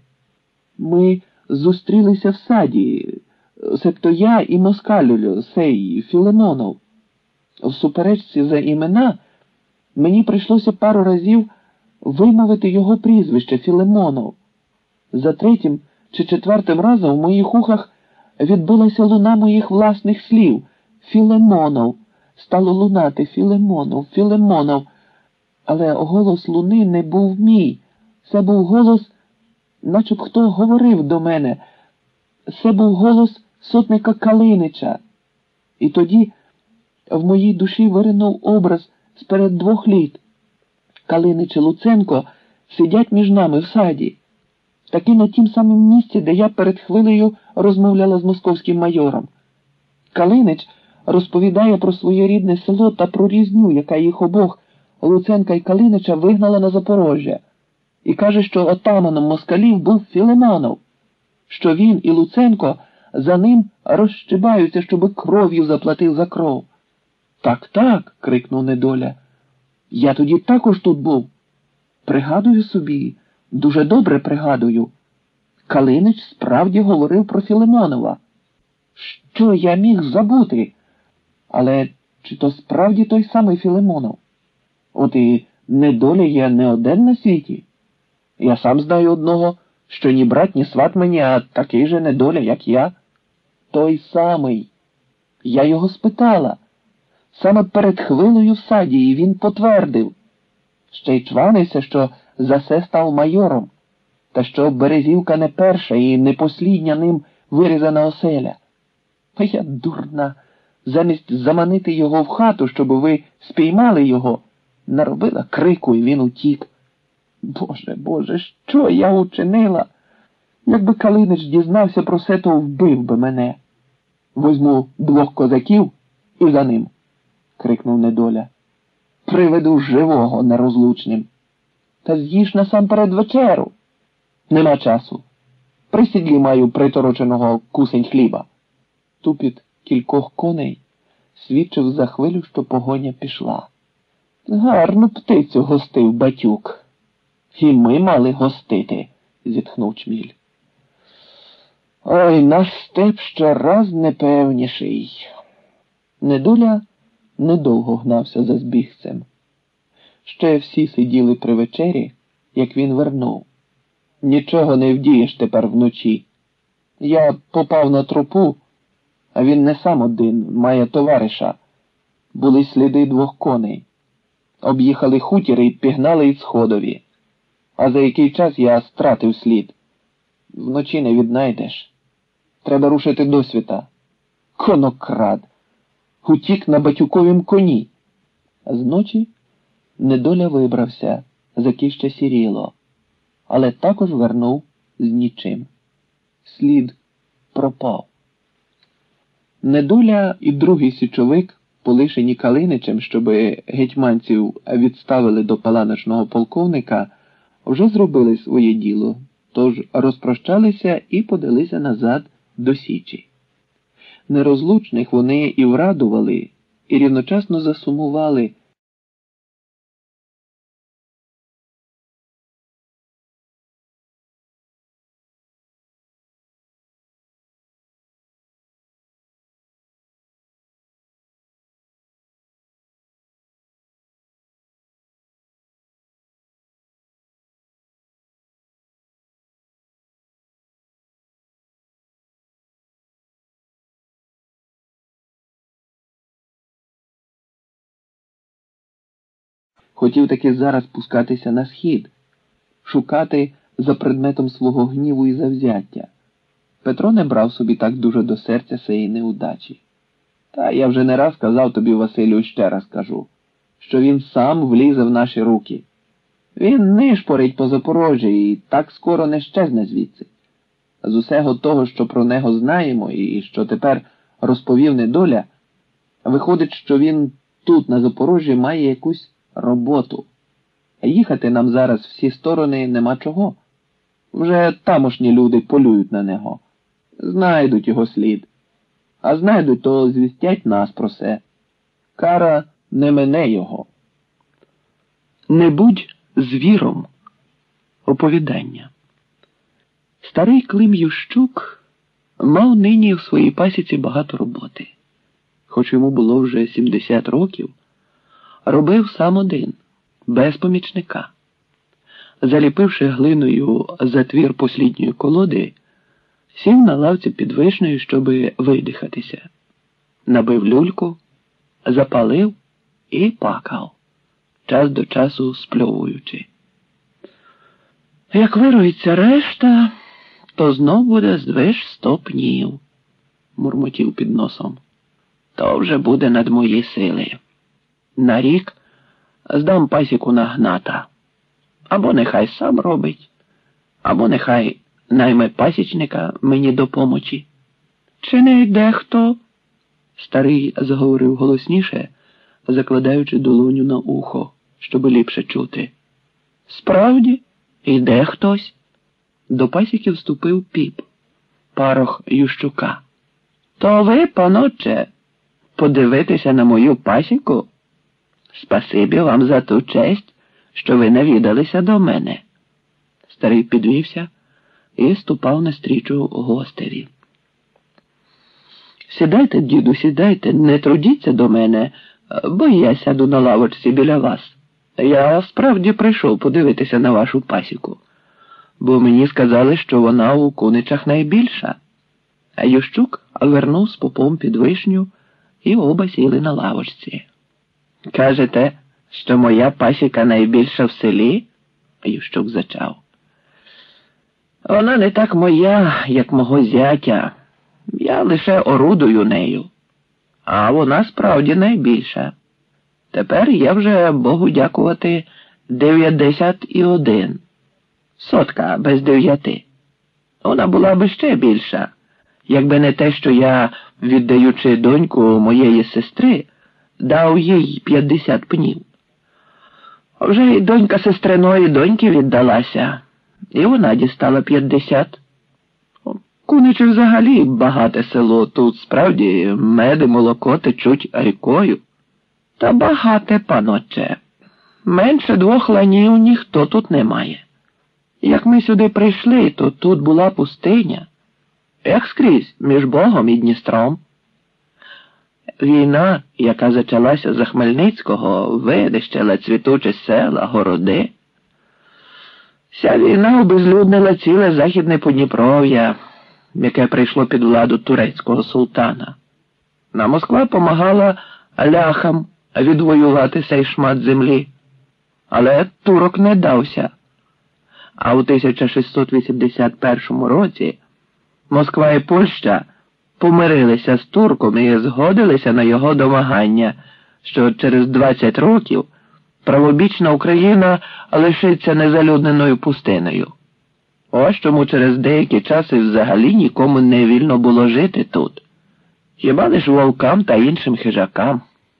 Ми зустрілися в саді, себто я і москаль, сей Філимонов. В суперечці за імена мені прийшлося пару разів вимовити його прізвище Філимонов. За третім чи четвертим разом в моїх ухах відбилася луна моїх власних слів. Філимонов. Стало лунати Філимонов, Філимонов. Але голос луни не був мій. Це був голос, наче б хто говорив до мене. Це був голос сотника Калинича. І тоді в моїй душі виринув образ сперед 2 літ. Калинич і Луценко сидять між нами в саді. Таки на тім самим місці, де я перед хвилею розмовляла з московським майором. Калинич розповідає про своє рідне село та про різню, яка їх обох, Луценка і Калинича, вигнала на Запорожжя. І каже, що отаманом москалів був Філимонов, що він і Луценко за ним розщибаються, щоби кров'ю заплатив за кров. Так, крикнув недоля. Я тоді також тут був. Пригадую собі, дуже добре пригадую. Калинич справді говорив про Філимонова. Що я міг забути? Але чи то справді той самий Філимонов? От і недоля є не один на світі. Я сам знаю одного, що ні брат, ні сват мені, а такий же недоля, як я. Той самий. Я його спитала. Саме перед хвилею в саді, і він потвердив. Ще й чванився, що за се став майором, та що Березівка не перша і не послідня ним вирізана оселя. А я дурна, замість заманити його в хату, щоб ви спіймали його, наробила крику, і він утік. Боже, що я учинила? Якби Калинич дізнався про це, то вбив би мене. Возьму 2 козаків і за ним, крикнув недоля. Приведу живого нерозлучним. Та з'їж насамперед вечеру. Нема часу. При сідлі маю притороченого кусень хліба. Тупіт кількох коней свідчив за хвилю, що погоня пішла. Гарну птицю гостив батюк. І ми мали гостити, зітхнув чміль. Ой, наш степ щораз непевніший. Недоля недовго гнався за збігцем. Ще всі сиділи при вечері, як він вернув. Нічого не вдієш тепер вночі. Я попав на тропу, а він не сам один, має товариша. Були сліди 2 коней. Об'їхали хутір і пігнали із Сходові. А за який час я стратив слід. Вночі не віднайдеш. Треба рушити досвіта. Конокрад! Утік на батюковім коні. Зночі Недоля вибрався, закіще сіріло, але також вернув з нічим. Слід пропав. Недоля і другий січовик, полишені Калиничем, щоби гетьманців відставили до паланочного полковника, вже зробили своє діло, тож розпрощалися і подалися назад до Січі. Нерозлучних вони і врадували, і рівночасно засумували. Хотів таки зараз пускатися на схід, шукати за предметом свого гніву і завзяття. Петро не брав собі так дуже до серця сеї неудачі. Та я вже не раз казав тобі, Василю, і ще раз кажу, що він сам влізе в наші руки. Він нишпорить по Запорожжі і так скоро не щезне звідси. З усього того, що про нього знаємо і що тепер розповів Недоля, виходить, що він тут, на Запорожжі, має якусь роботу. Їхати нам зараз всі сторони нема чого. Вже тамошні люди полюють на нього. Знайдуть його слід. А знайдуть, то звістять нас про це. Кара не мине його. Не будь звіром. Оповідання. Старий Клим Ющук мав нині в своїй пасіці багато роботи. Хоч йому було вже 70 років, робив сам один, без помічника. Заліпивши глиною затвір послідньої колоди, сів на лавці під вишнею, щоби видихатися. Набив люльку, запалив і пакав, час до часу спльовуючи. Як вирується решта, то знов буде здвиж 100 пнів, мурмотів під носом. То вже буде над мої сили. На рік здам пасіку на Гната. Або нехай сам робить, або нехай найме пасічника мені до помочі. Чи не йде хто? Старий заговорив голосніше, закладаючи долоню на ухо, щоб ліпше чути. Справді, йде хтось. До пасіки вступив Піп, парох Ющука. То ви, паноче, подивитися на мою пасіку? Спасибі вам за ту честь, що ви навідалися до мене. Старий підвівся і ступав навстрічу гостеві. Сідайте, діду, сідайте, не трудіться до мене, бо я сяду на лавочці біля вас. Я справді прийшов подивитися на вашу пасіку, бо мені сказали, що вона у Куничах найбільша. А Ющук вернув з попом під вишню, і оба сіли на лавочці. Кажете, що моя пасіка найбільша в селі? Ющук зачав. Вона не так моя, як мого зятя. Я лише орудую нею. А вона справді найбільша. Тепер я вже, Богу дякувати, 91. Сотка без 9. Вона була би ще більша, якби не те, що я, віддаючи доньку моєї сестри, дав їй 50 пнів. Вже й донька сестриної доньки віддалася, і вона дістала 50. Куничі взагалі багате село, тут справді мед і молоко течуть рікою. Та багате, паноче. Менше 2 ланів ніхто тут не має. Як ми сюди прийшли, то тут була пустиня. Як скрізь, між Богом і Дністром. Війна, яка зачалася за Хмельницького, видищила цвітучі села, городи. Вся війна обезлюднила ціле Західне Подніпров'я, яке прийшло під владу турецького султана. А Москва помагала ляхам відвоювати цей шмат землі. Але турок не дався. А у 1681 році Москва і Польща помирилися з турком і згодилися на його домагання, що через 20 років правобічна Україна лишиться незалюдненою пустиною. Ось чому через деякі часи взагалі нікому не вільно було жити тут. Хіба лиш вовкам та іншим хижакам.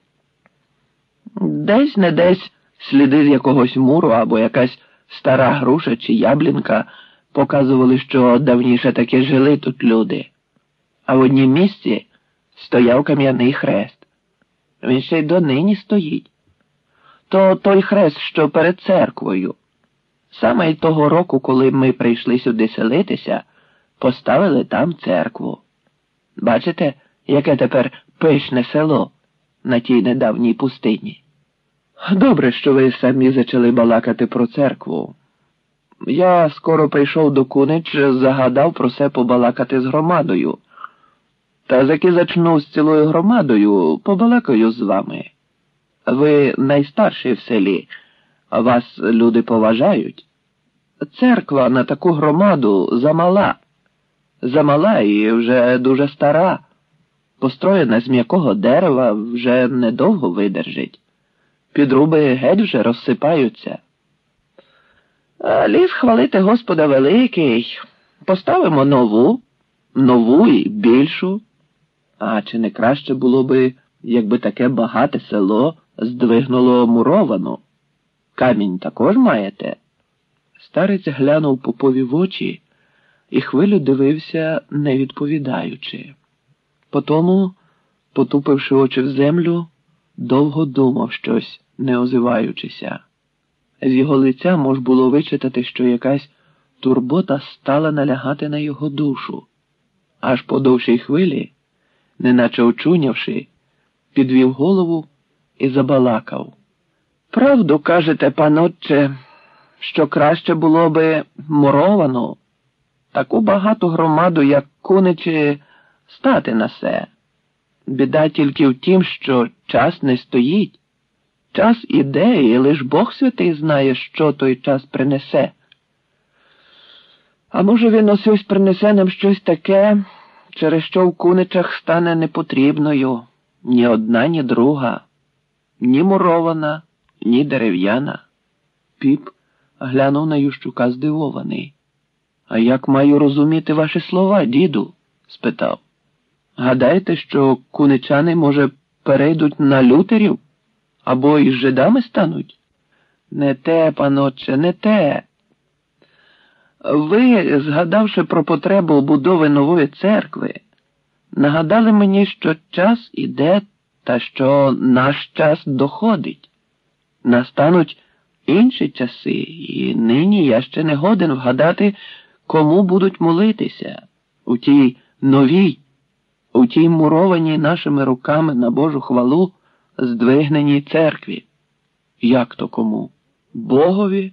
Десь-не десь сліди з якогось муру або якась стара груша чи яблінка показували, що давніше таки жили тут люди. А в однім місці стояв кам'яний хрест. Він ще й донині стоїть. То той хрест, що перед церквою. Саме й того року, коли ми прийшли сюди селитися, поставили там церкву. Бачите, яке тепер пишне село на тій недавній пустині? Добре, що ви самі зачали балакати про церкву. Я скоро прийшов до Кунич, загадав про це побалакати з громадою. Та заки зачну з цілою громадою, побалакаю з вами. Ви найстарші в селі, а вас люди поважають. Церква на таку громаду замала. Замала і вже дуже стара. Построєна з м'якого дерева, вже недовго видержить. Підруби геть вже розсипаються. А ліс хвалити Господа великий. Поставимо нову і більшу. А чи не краще було би, якби таке багате село здвигнуло муровану? Камінь також маєте? Старець глянув попові в очі і хвилю дивився, не відповідаючи. Потому, потупивши очі в землю, довго думав щось, не озиваючися. З його лиця мож було вичитати, що якась турбота стала налягати на його душу. Аж по довшій хвилі, неначе очунявши, підвів голову і забалакав. Правду кажете, панотче, що краще було би муровану, таку багату громаду, як Куничі, стати на се. Біда тільки в тім, що час не стоїть. Час іде, і лиш Бог святий знає, що той час принесе. А може він ось принесе нам щось таке, через що в Куничах стане непотрібною ні одна, ні друга, ні мурована, ні дерев'яна. Піп глянув на Ющука здивований. А як маю розуміти ваші слова, діду? Спитав. Гадаєте, що куничани, може, перейдуть на лютерів? Або із жидами стануть? Не те, панотче, не те. Ви, згадавши про потребу будови нової церкви, нагадали мені, що час іде та що наш час доходить. Настануть інші часи, і нині я ще не годен вгадати, кому будуть молитися у тій новій, у тій мурованій нашими руками на Божу хвалу здвигненій церкві. Як то кому? Богові?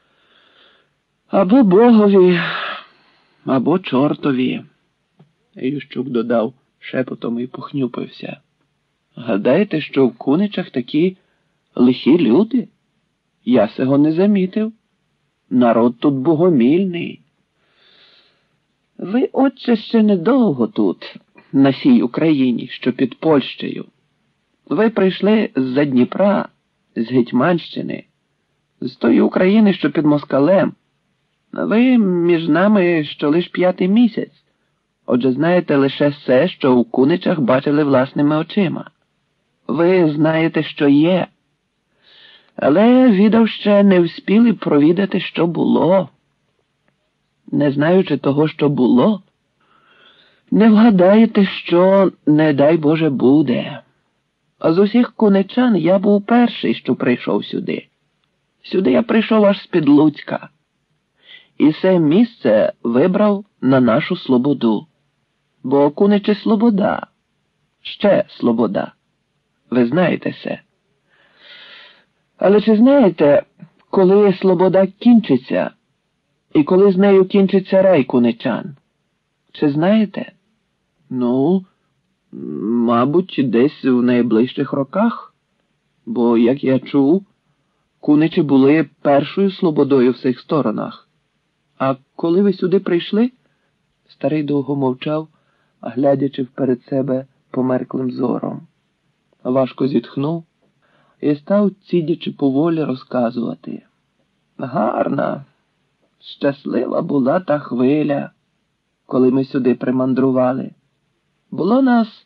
Або Богові, або чортові. Ющук додав шепотом і похнюпився. Гадаєте, що в Куничах такі лихі люди? Я сього не замітив. Народ тут богомільний. Ви, отче, ще недовго тут, на сій Україні, що під Польщею. Ви прийшли з-за Дніпра, з Гетьманщини, з тої України, що під Москалем. Ви між нами що лиш 5-й місяць. Отже, знаєте лише все, що у Куничах бачили власними очима. Ви знаєте, що є. Але, відав, ще не вспіли провідати, що було. Не знаючи того, що було, не вгадаєте, що, не дай Боже, буде. А з усіх куничан я був перший, що прийшов сюди. Сюди я прийшов аж з-під Луцька. І це місце вибрав на нашу слободу. Бо Куничі слобода. Ще слобода. Ви знаєте це. Але чи знаєте, коли слобода кінчиться, і коли з нею кінчиться рай куничан? Чи знаєте? Ну, мабуть, десь в найближчих роках. Бо, як я чув, Куничі були першою слободою в цих сторонах. А коли ви сюди прийшли? Старий довго мовчав, глядячи вперед себе померклим зором. Важко зітхнув і став, цідячи поволі, розказувати. Гарна, щаслива була та хвиля, коли ми сюди примандрували. Було нас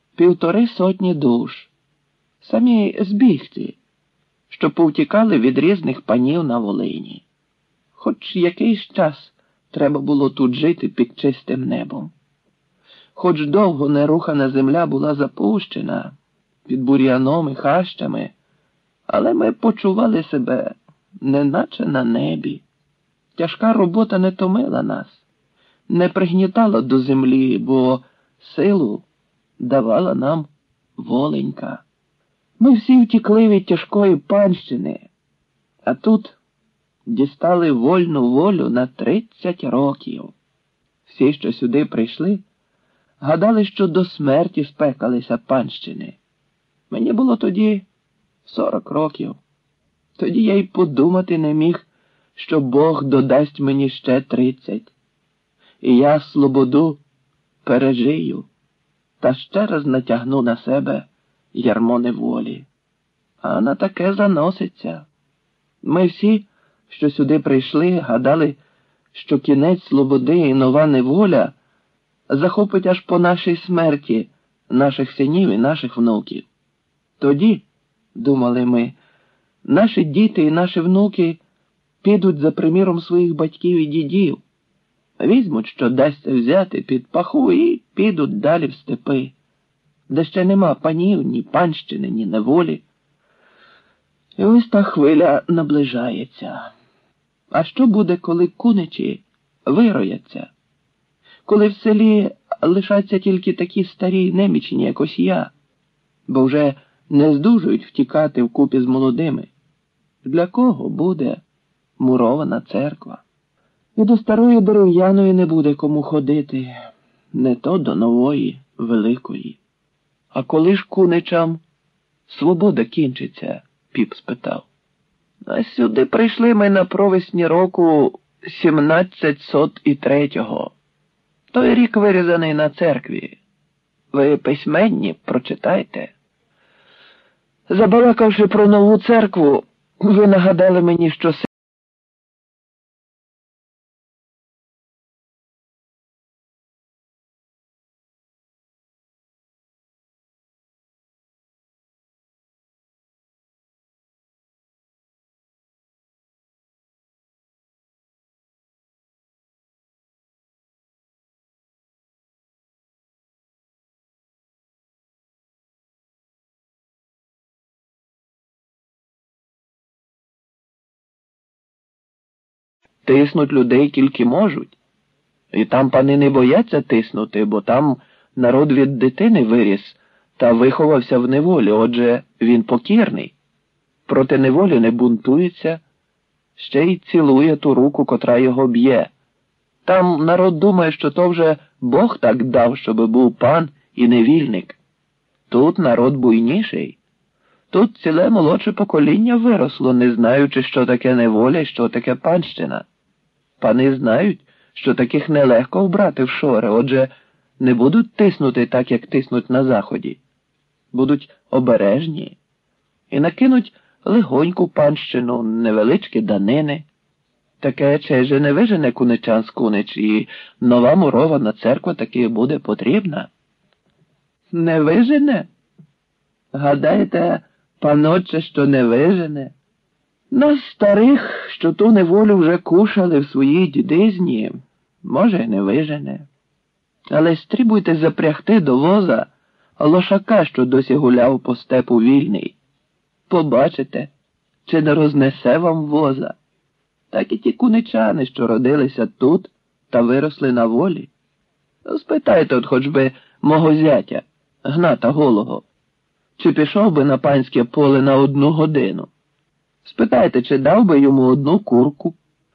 150 душ, самі збігці, що повтікали від різних панів на Волині. Хоч якийсь час треба було тут жити під чистим небом. Хоч довго нерухана земля була запущена під бур'яном і хащами, але ми почували себе неначе на небі. Тяжка робота не томила нас, не пригнітала до землі, бо силу давала нам воленька. Ми всі втікли від тяжкої панщини, а тут дістали вольну волю на 30 років. Всі, що сюди прийшли, гадали, що до смерті спекалися панщини. Мені було тоді 40 років. Тоді я й подумати не міг, що Бог додасть мені ще 30. І я слободу пережию та ще раз натягну на себе ярмо неволі. А на таке заноситься. Ми всі, що сюди прийшли, гадали, що кінець слободи і нова неволя захопить аж по нашій смерті наших синів і наших внуків. Тоді, думали ми, наші діти і наші внуки підуть за приміром своїх батьків і дідів, візьмуть, що дасться взяти під паху і підуть далі в степи, де ще нема панів, ні панщини, ні неволі. І ось та хвиля наближається. А що буде, коли куничі вирояться? Коли в селі лишаться тільки такі старі немічні, як ось я, бо вже не здужують втікати вкупі з молодими? Для кого буде мурована церква? І до старої дерев'яної не буде кому ходити, не то до нової, великої. А коли ж куничам свобода кінчиться? Піп спитав. А сюди прийшли ми на провесні року 1703-го. Той рік вирізаний на церкві. Ви письменні, прочитайте. Забалакавши про нову церкву, ви нагадали мені, що тиснуть людей тільки можуть. І там пани не бояться тиснути, бо там народ від дитини виріс та виховався в неволі, отже, він покірний. Проти неволі не бунтується, ще й цілує ту руку, котра його б'є. Там народ думає, що то вже Бог так дав, щоби був пан і невільник. Тут народ буйніший. Тут ціле молодше покоління виросло, не знаючи, що таке неволя і що таке панщина. Пани знають, що таких нелегко вбрати в шори, отже, не будуть тиснути так, як тиснуть на заході. Будуть обережні і накинуть легоньку панщину, невеличкі данини. Таке чеже не вижене куничан з кунич, і нова мурована церква таки буде потрібна. Не вижене? Гадаєте, панотче, що не вижене? Нас старих, що ту неволю вже кушали в своїй дідизні, може, й не вижене. Але стрібуйте запрягти до воза лошака, що досі гуляв по степу вільний. Побачите, чи не рознесе вам воза. Так і ті куничани, що родилися тут та виросли на волі. Спитайте от хоч би мого зятя, Гната Голого, чи пішов би на панське поле на 1 годину. Спитайте, чи дав би йому 1 курку.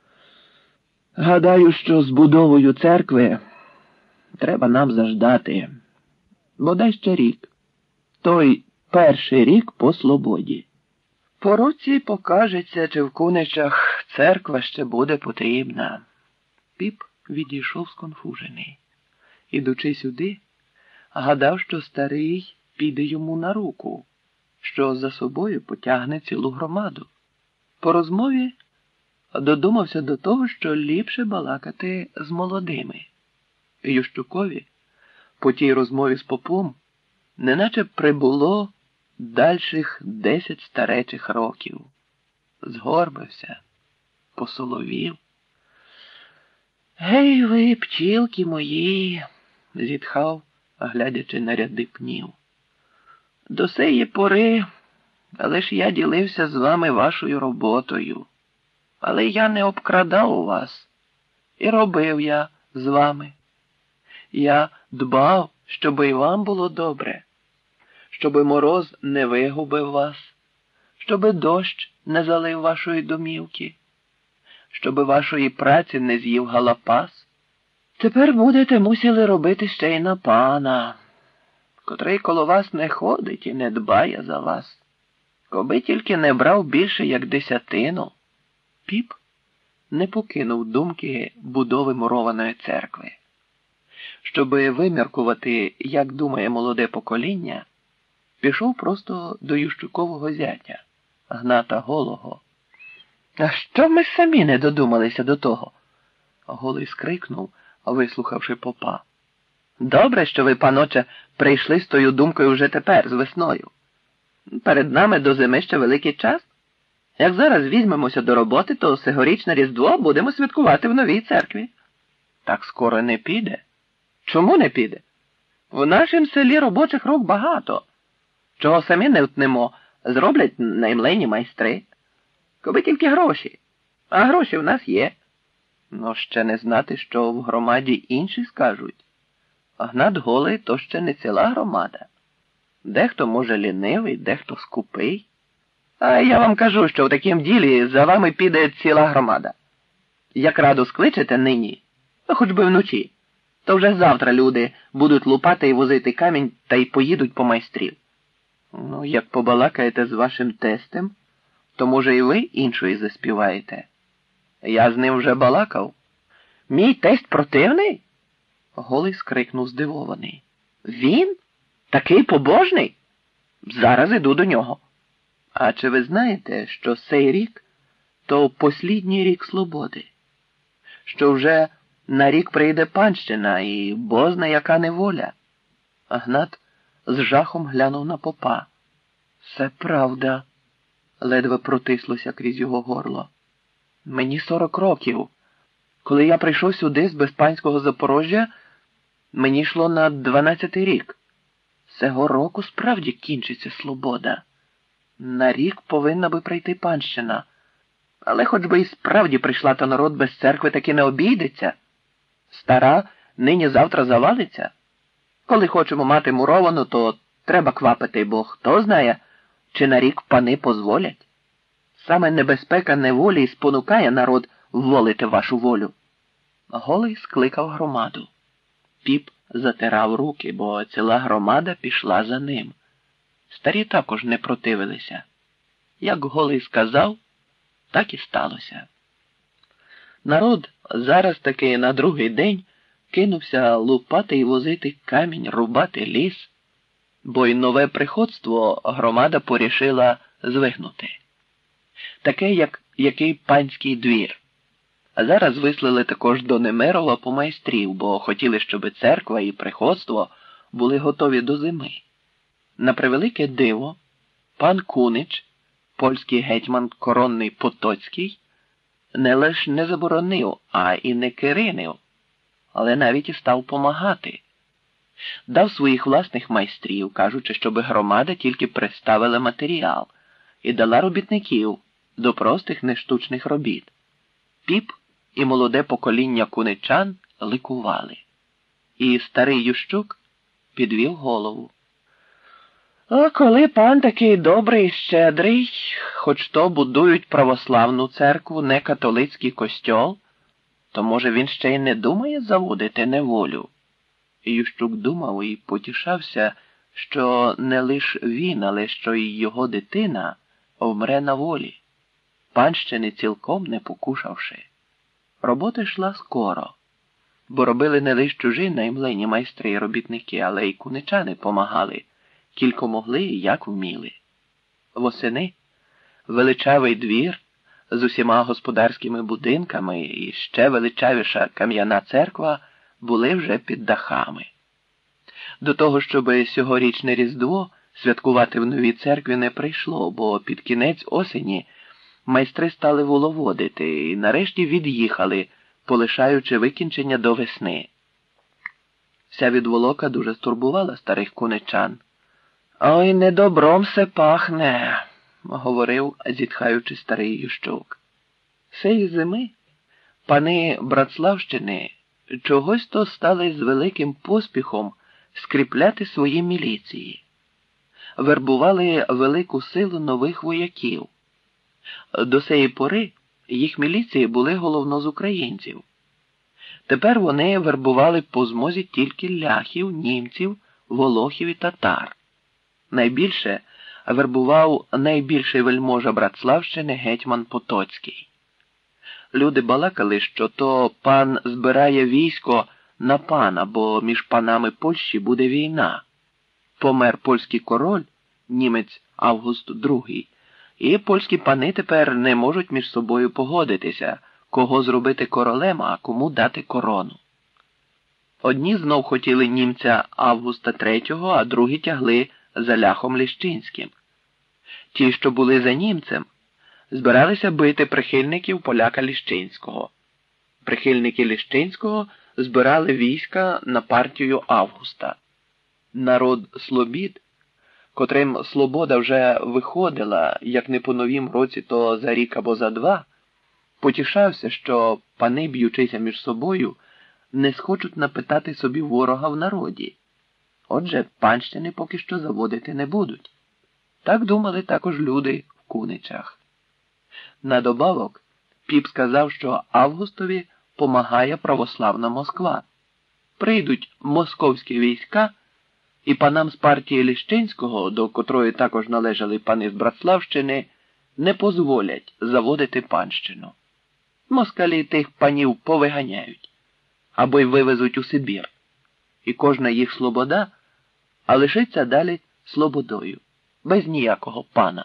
Гадаю, що з будовою церкви треба нам заждати. Бодай ще рік. Той перший рік по слободі. По році покажеться, чи в Куничах церква ще буде потрібна. Піп відійшов сконфужений. Ідучи сюди, гадав, що старий піде йому на руку, що за собою потягне цілу громаду. По розмові додумався до того, що ліпше балакати з молодими. Ющукові по тій розмові з попом неначе прибуло дальших 10 старечих років. Згорбився, посоловів. «Гей ви, пчілки мої!» – зітхав, глядячи на ряди пнів. «До сеї пори, але ж я ділився з вами вашою роботою. Але я не обкрадав у вас, і робив я з вами. Я дбав, щоби і вам було добре, щоби мороз не вигубив вас, щоби дощ не залив вашої домівки, щоби вашої праці не з'їв галапас. Тепер будете мусили робити ще й на пана, котрий коло вас не ходить і не дбає за вас, коби тільки не брав більше, як 10. Піп не покинув думки будови мурованої церкви. Щоби виміркувати, як думає молоде покоління, пішов просто до Ющукового зятя, Гната Голого. «А що ми самі не додумалися до того?» Голий скрикнув, вислухавши попа. «Добре, що ви, паноче, прийшли з тою думкою вже тепер, з весною. Перед нами до зими ще великий час. Як зараз візьмемося до роботи, то сьогорічне Різдво будемо святкувати в новій церкві». «Так скоро не піде». «Чому не піде? В нашім селі робочих рук багато. Чого самі не втнемо, зроблять наймлені майстри. Коби тільки гроші. А гроші в нас є». «Ну, ще не знати, що в громаді інші скажуть. Гнат Голий – то ще не ціла громада. Дехто, може, лінивий, дехто скупий. А я вам кажу, що в такім ділі за вами піде ціла громада. Як раду скличете нині, хоч би вночі, то вже завтра люди будуть лупати і возити камінь та й поїдуть по майстрів. Ну, як побалакаєте з вашим тестем, то, може, і ви іншої заспіваєте. Я з ним вже балакав». «Мій тесть противний?» Голий скрикнув здивований. «Він? Такий побожний? Зараз іду до нього». «А чи ви знаєте, що цей рік – то послідній рік свободи? Що вже на рік прийде панщина і бозна яка неволя?» Гнат з жахом глянув на попа. «Це правда», – ледве протислося крізь його горло. «Мені 40 років. Коли я прийшов сюди з безпанського Запорожжя, мені йшло на 12-й рік. Цього року справді кінчиться свобода. На рік повинна би прийти панщина. Але хоч би і справді прийшла, то народ без церкви таки не обійдеться. Стара нині-завтра завалиться. Коли хочемо мати муровану, то треба квапити, бо хто знає, чи на рік пани позволять. Саме небезпека неволі спонукає народ волити вашу волю». Голий скликав громаду. Піп затирав руки, бо ціла громада пішла за ним. Старі також не противилися. Як Голий сказав, так і сталося. Народ зараз таки на другий день кинувся лупати і возити камінь, рубати ліс, бо й нове приходство громада порішила звигнути. Таке, як який панський двір. А зараз вислали також до Немирова по майстрів, бо хотіли, щоб церква і приходство були готові до зими. На превелике диво, пан Кунич, польський гетьман коронний Потоцький, не лиш не заборонив, а і не киринив, але навіть і став помагати. Дав своїх власних майстрів, кажучи, щоб громада тільки представила матеріал і дала робітників до простих нештучних робіт. Піп і молоде покоління куничан ликували. І старий Ющук підвів голову. «А коли пан такий добрий і щедрий, хоч то будують православну церкву, не католицький костьол, то, може, він ще й не думає заводити неволю?» Ющук думав і потішався, що не лиш він, але що й його дитина вмре на волі, панщини цілком не покушавши. Робота йшла скоро. бо робили не лише чужі наймлені майстри і робітники, але й куничани помагали, кілько могли і як вміли. Восени величавий двір з усіма господарськими будинками і ще величавіша кам'яна церква були вже під дахами. До того, щоб сьогорічне Різдво святкувати в новій церкві не прийшло, бо під кінець осені майстри стали воловодити і нарешті від'їхали, полишаючи викінчення до весни. Вся відволока дуже стурбувала старих куничан. «Ой, недобром се пахне», – говорив, зітхаючи старий Ющук. Сей зими пани Братславщини чогось то стали з великим поспіхом скріпляти свої міліції. Вербували велику силу нових вояків. До сеї пори їх міліції були головно з українців. Тепер вони вербували по змозі тільки ляхів, німців, волохів і татар. Найбільше вербував найбільший вельможа Братславщини гетьман Потоцький. Люди балакали, що то пан збирає військо на пана, бо між панами Польщі буде війна. Помер польський король, німець Август II, і польські пани тепер не можуть між собою погодитися, кого зробити королем, а кому дати корону. Одні знов хотіли німця Августа III, а другі тягли за ляхом Ліщинським. Ті, що були за німцем, збиралися бити прихильників поляка Ліщинського. Прихильники Ліщинського збирали війська на партію Августа. Народ Слобід, котрим Слобода вже виходила, як не по новім році, то за рік або за два, потішався, що пани, б'ючися між собою, не схочуть напитати собі ворога в народі. Отже, панщини поки що заводити не будуть. Так думали також люди в Куничах. На добавок піп сказав, що Августові помагає православна Москва. Прийдуть московські війська, і панам з партії Ліщинського, до котрої також належали пани з Братславщини, не позволять заводити панщину. Москалі тих панів повиганяють, або й вивезуть у Сибір. І кожна їх слобода, а лишиться далі слободою, без ніякого пана.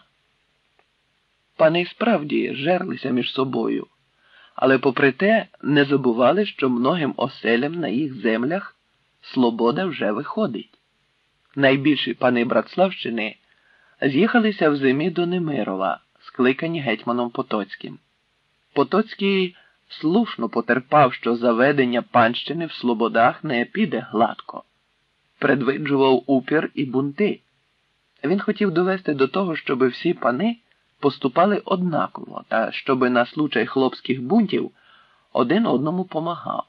Пани справді жерлися між собою, але попри те не забували, що многим оселям на їх землях слобода вже виходить. Найбільші пани Братславщини з'їхалися в зимі до Немирова, скликані гетьманом Потоцьким. Потоцький слушно потерпав, що заведення панщини в слободах не піде гладко. Предвиджував упір і бунти. Він хотів довести до того, щоб всі пани поступали однаково, та щоби на случай хлопських бунтів один одному помагав.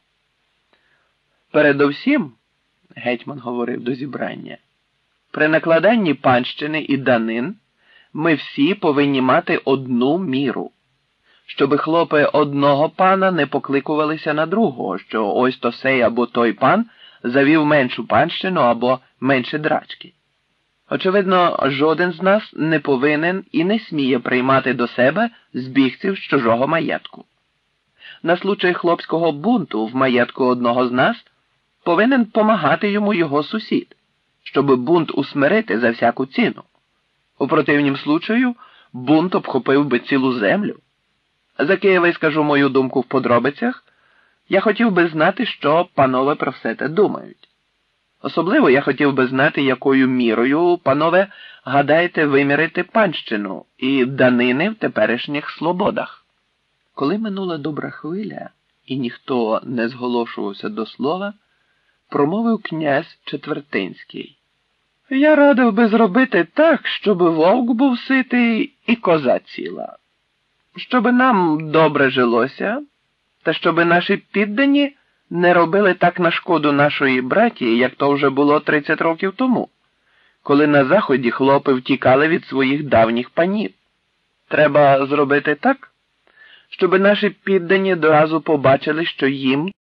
Передовсім, гетьман говорив до зібрання, при накладанні панщини і данин ми всі повинні мати одну міру, щоби хлопи одного пана не покликувалися на другого, що ось то сей або той пан завів меншу панщину або менше драчки. Очевидно, жоден з нас не повинен і не сміє приймати до себе збігців з чужого маєтку. На случай хлопського бунту в маєтку одного з нас повинен помагати йому його сусід, щоб бунт усмирити за всяку ціну. У противнім случаю бунт обхопив би цілу землю. Заки я вискажу мою думку в подробицях, я хотів би знати, що панове про все те думають. Особливо я хотів би знати, якою мірою, панове, гадаєте вимірити панщину і данини в теперішніх слободах. Коли минула добра хвиля, і ніхто не зголошувався до слова, промовив князь Четвертинський. Я радив би зробити так, щоб вовк був ситий і коза ціла. Щоби нам добре жилося, та щоби наші піддані не робили так на шкоду нашої братії, як то вже було 30 років тому, коли на Заході хлопи втікали від своїх давніх панів. Треба зробити так, щоби наші піддані доразу побачили, що їм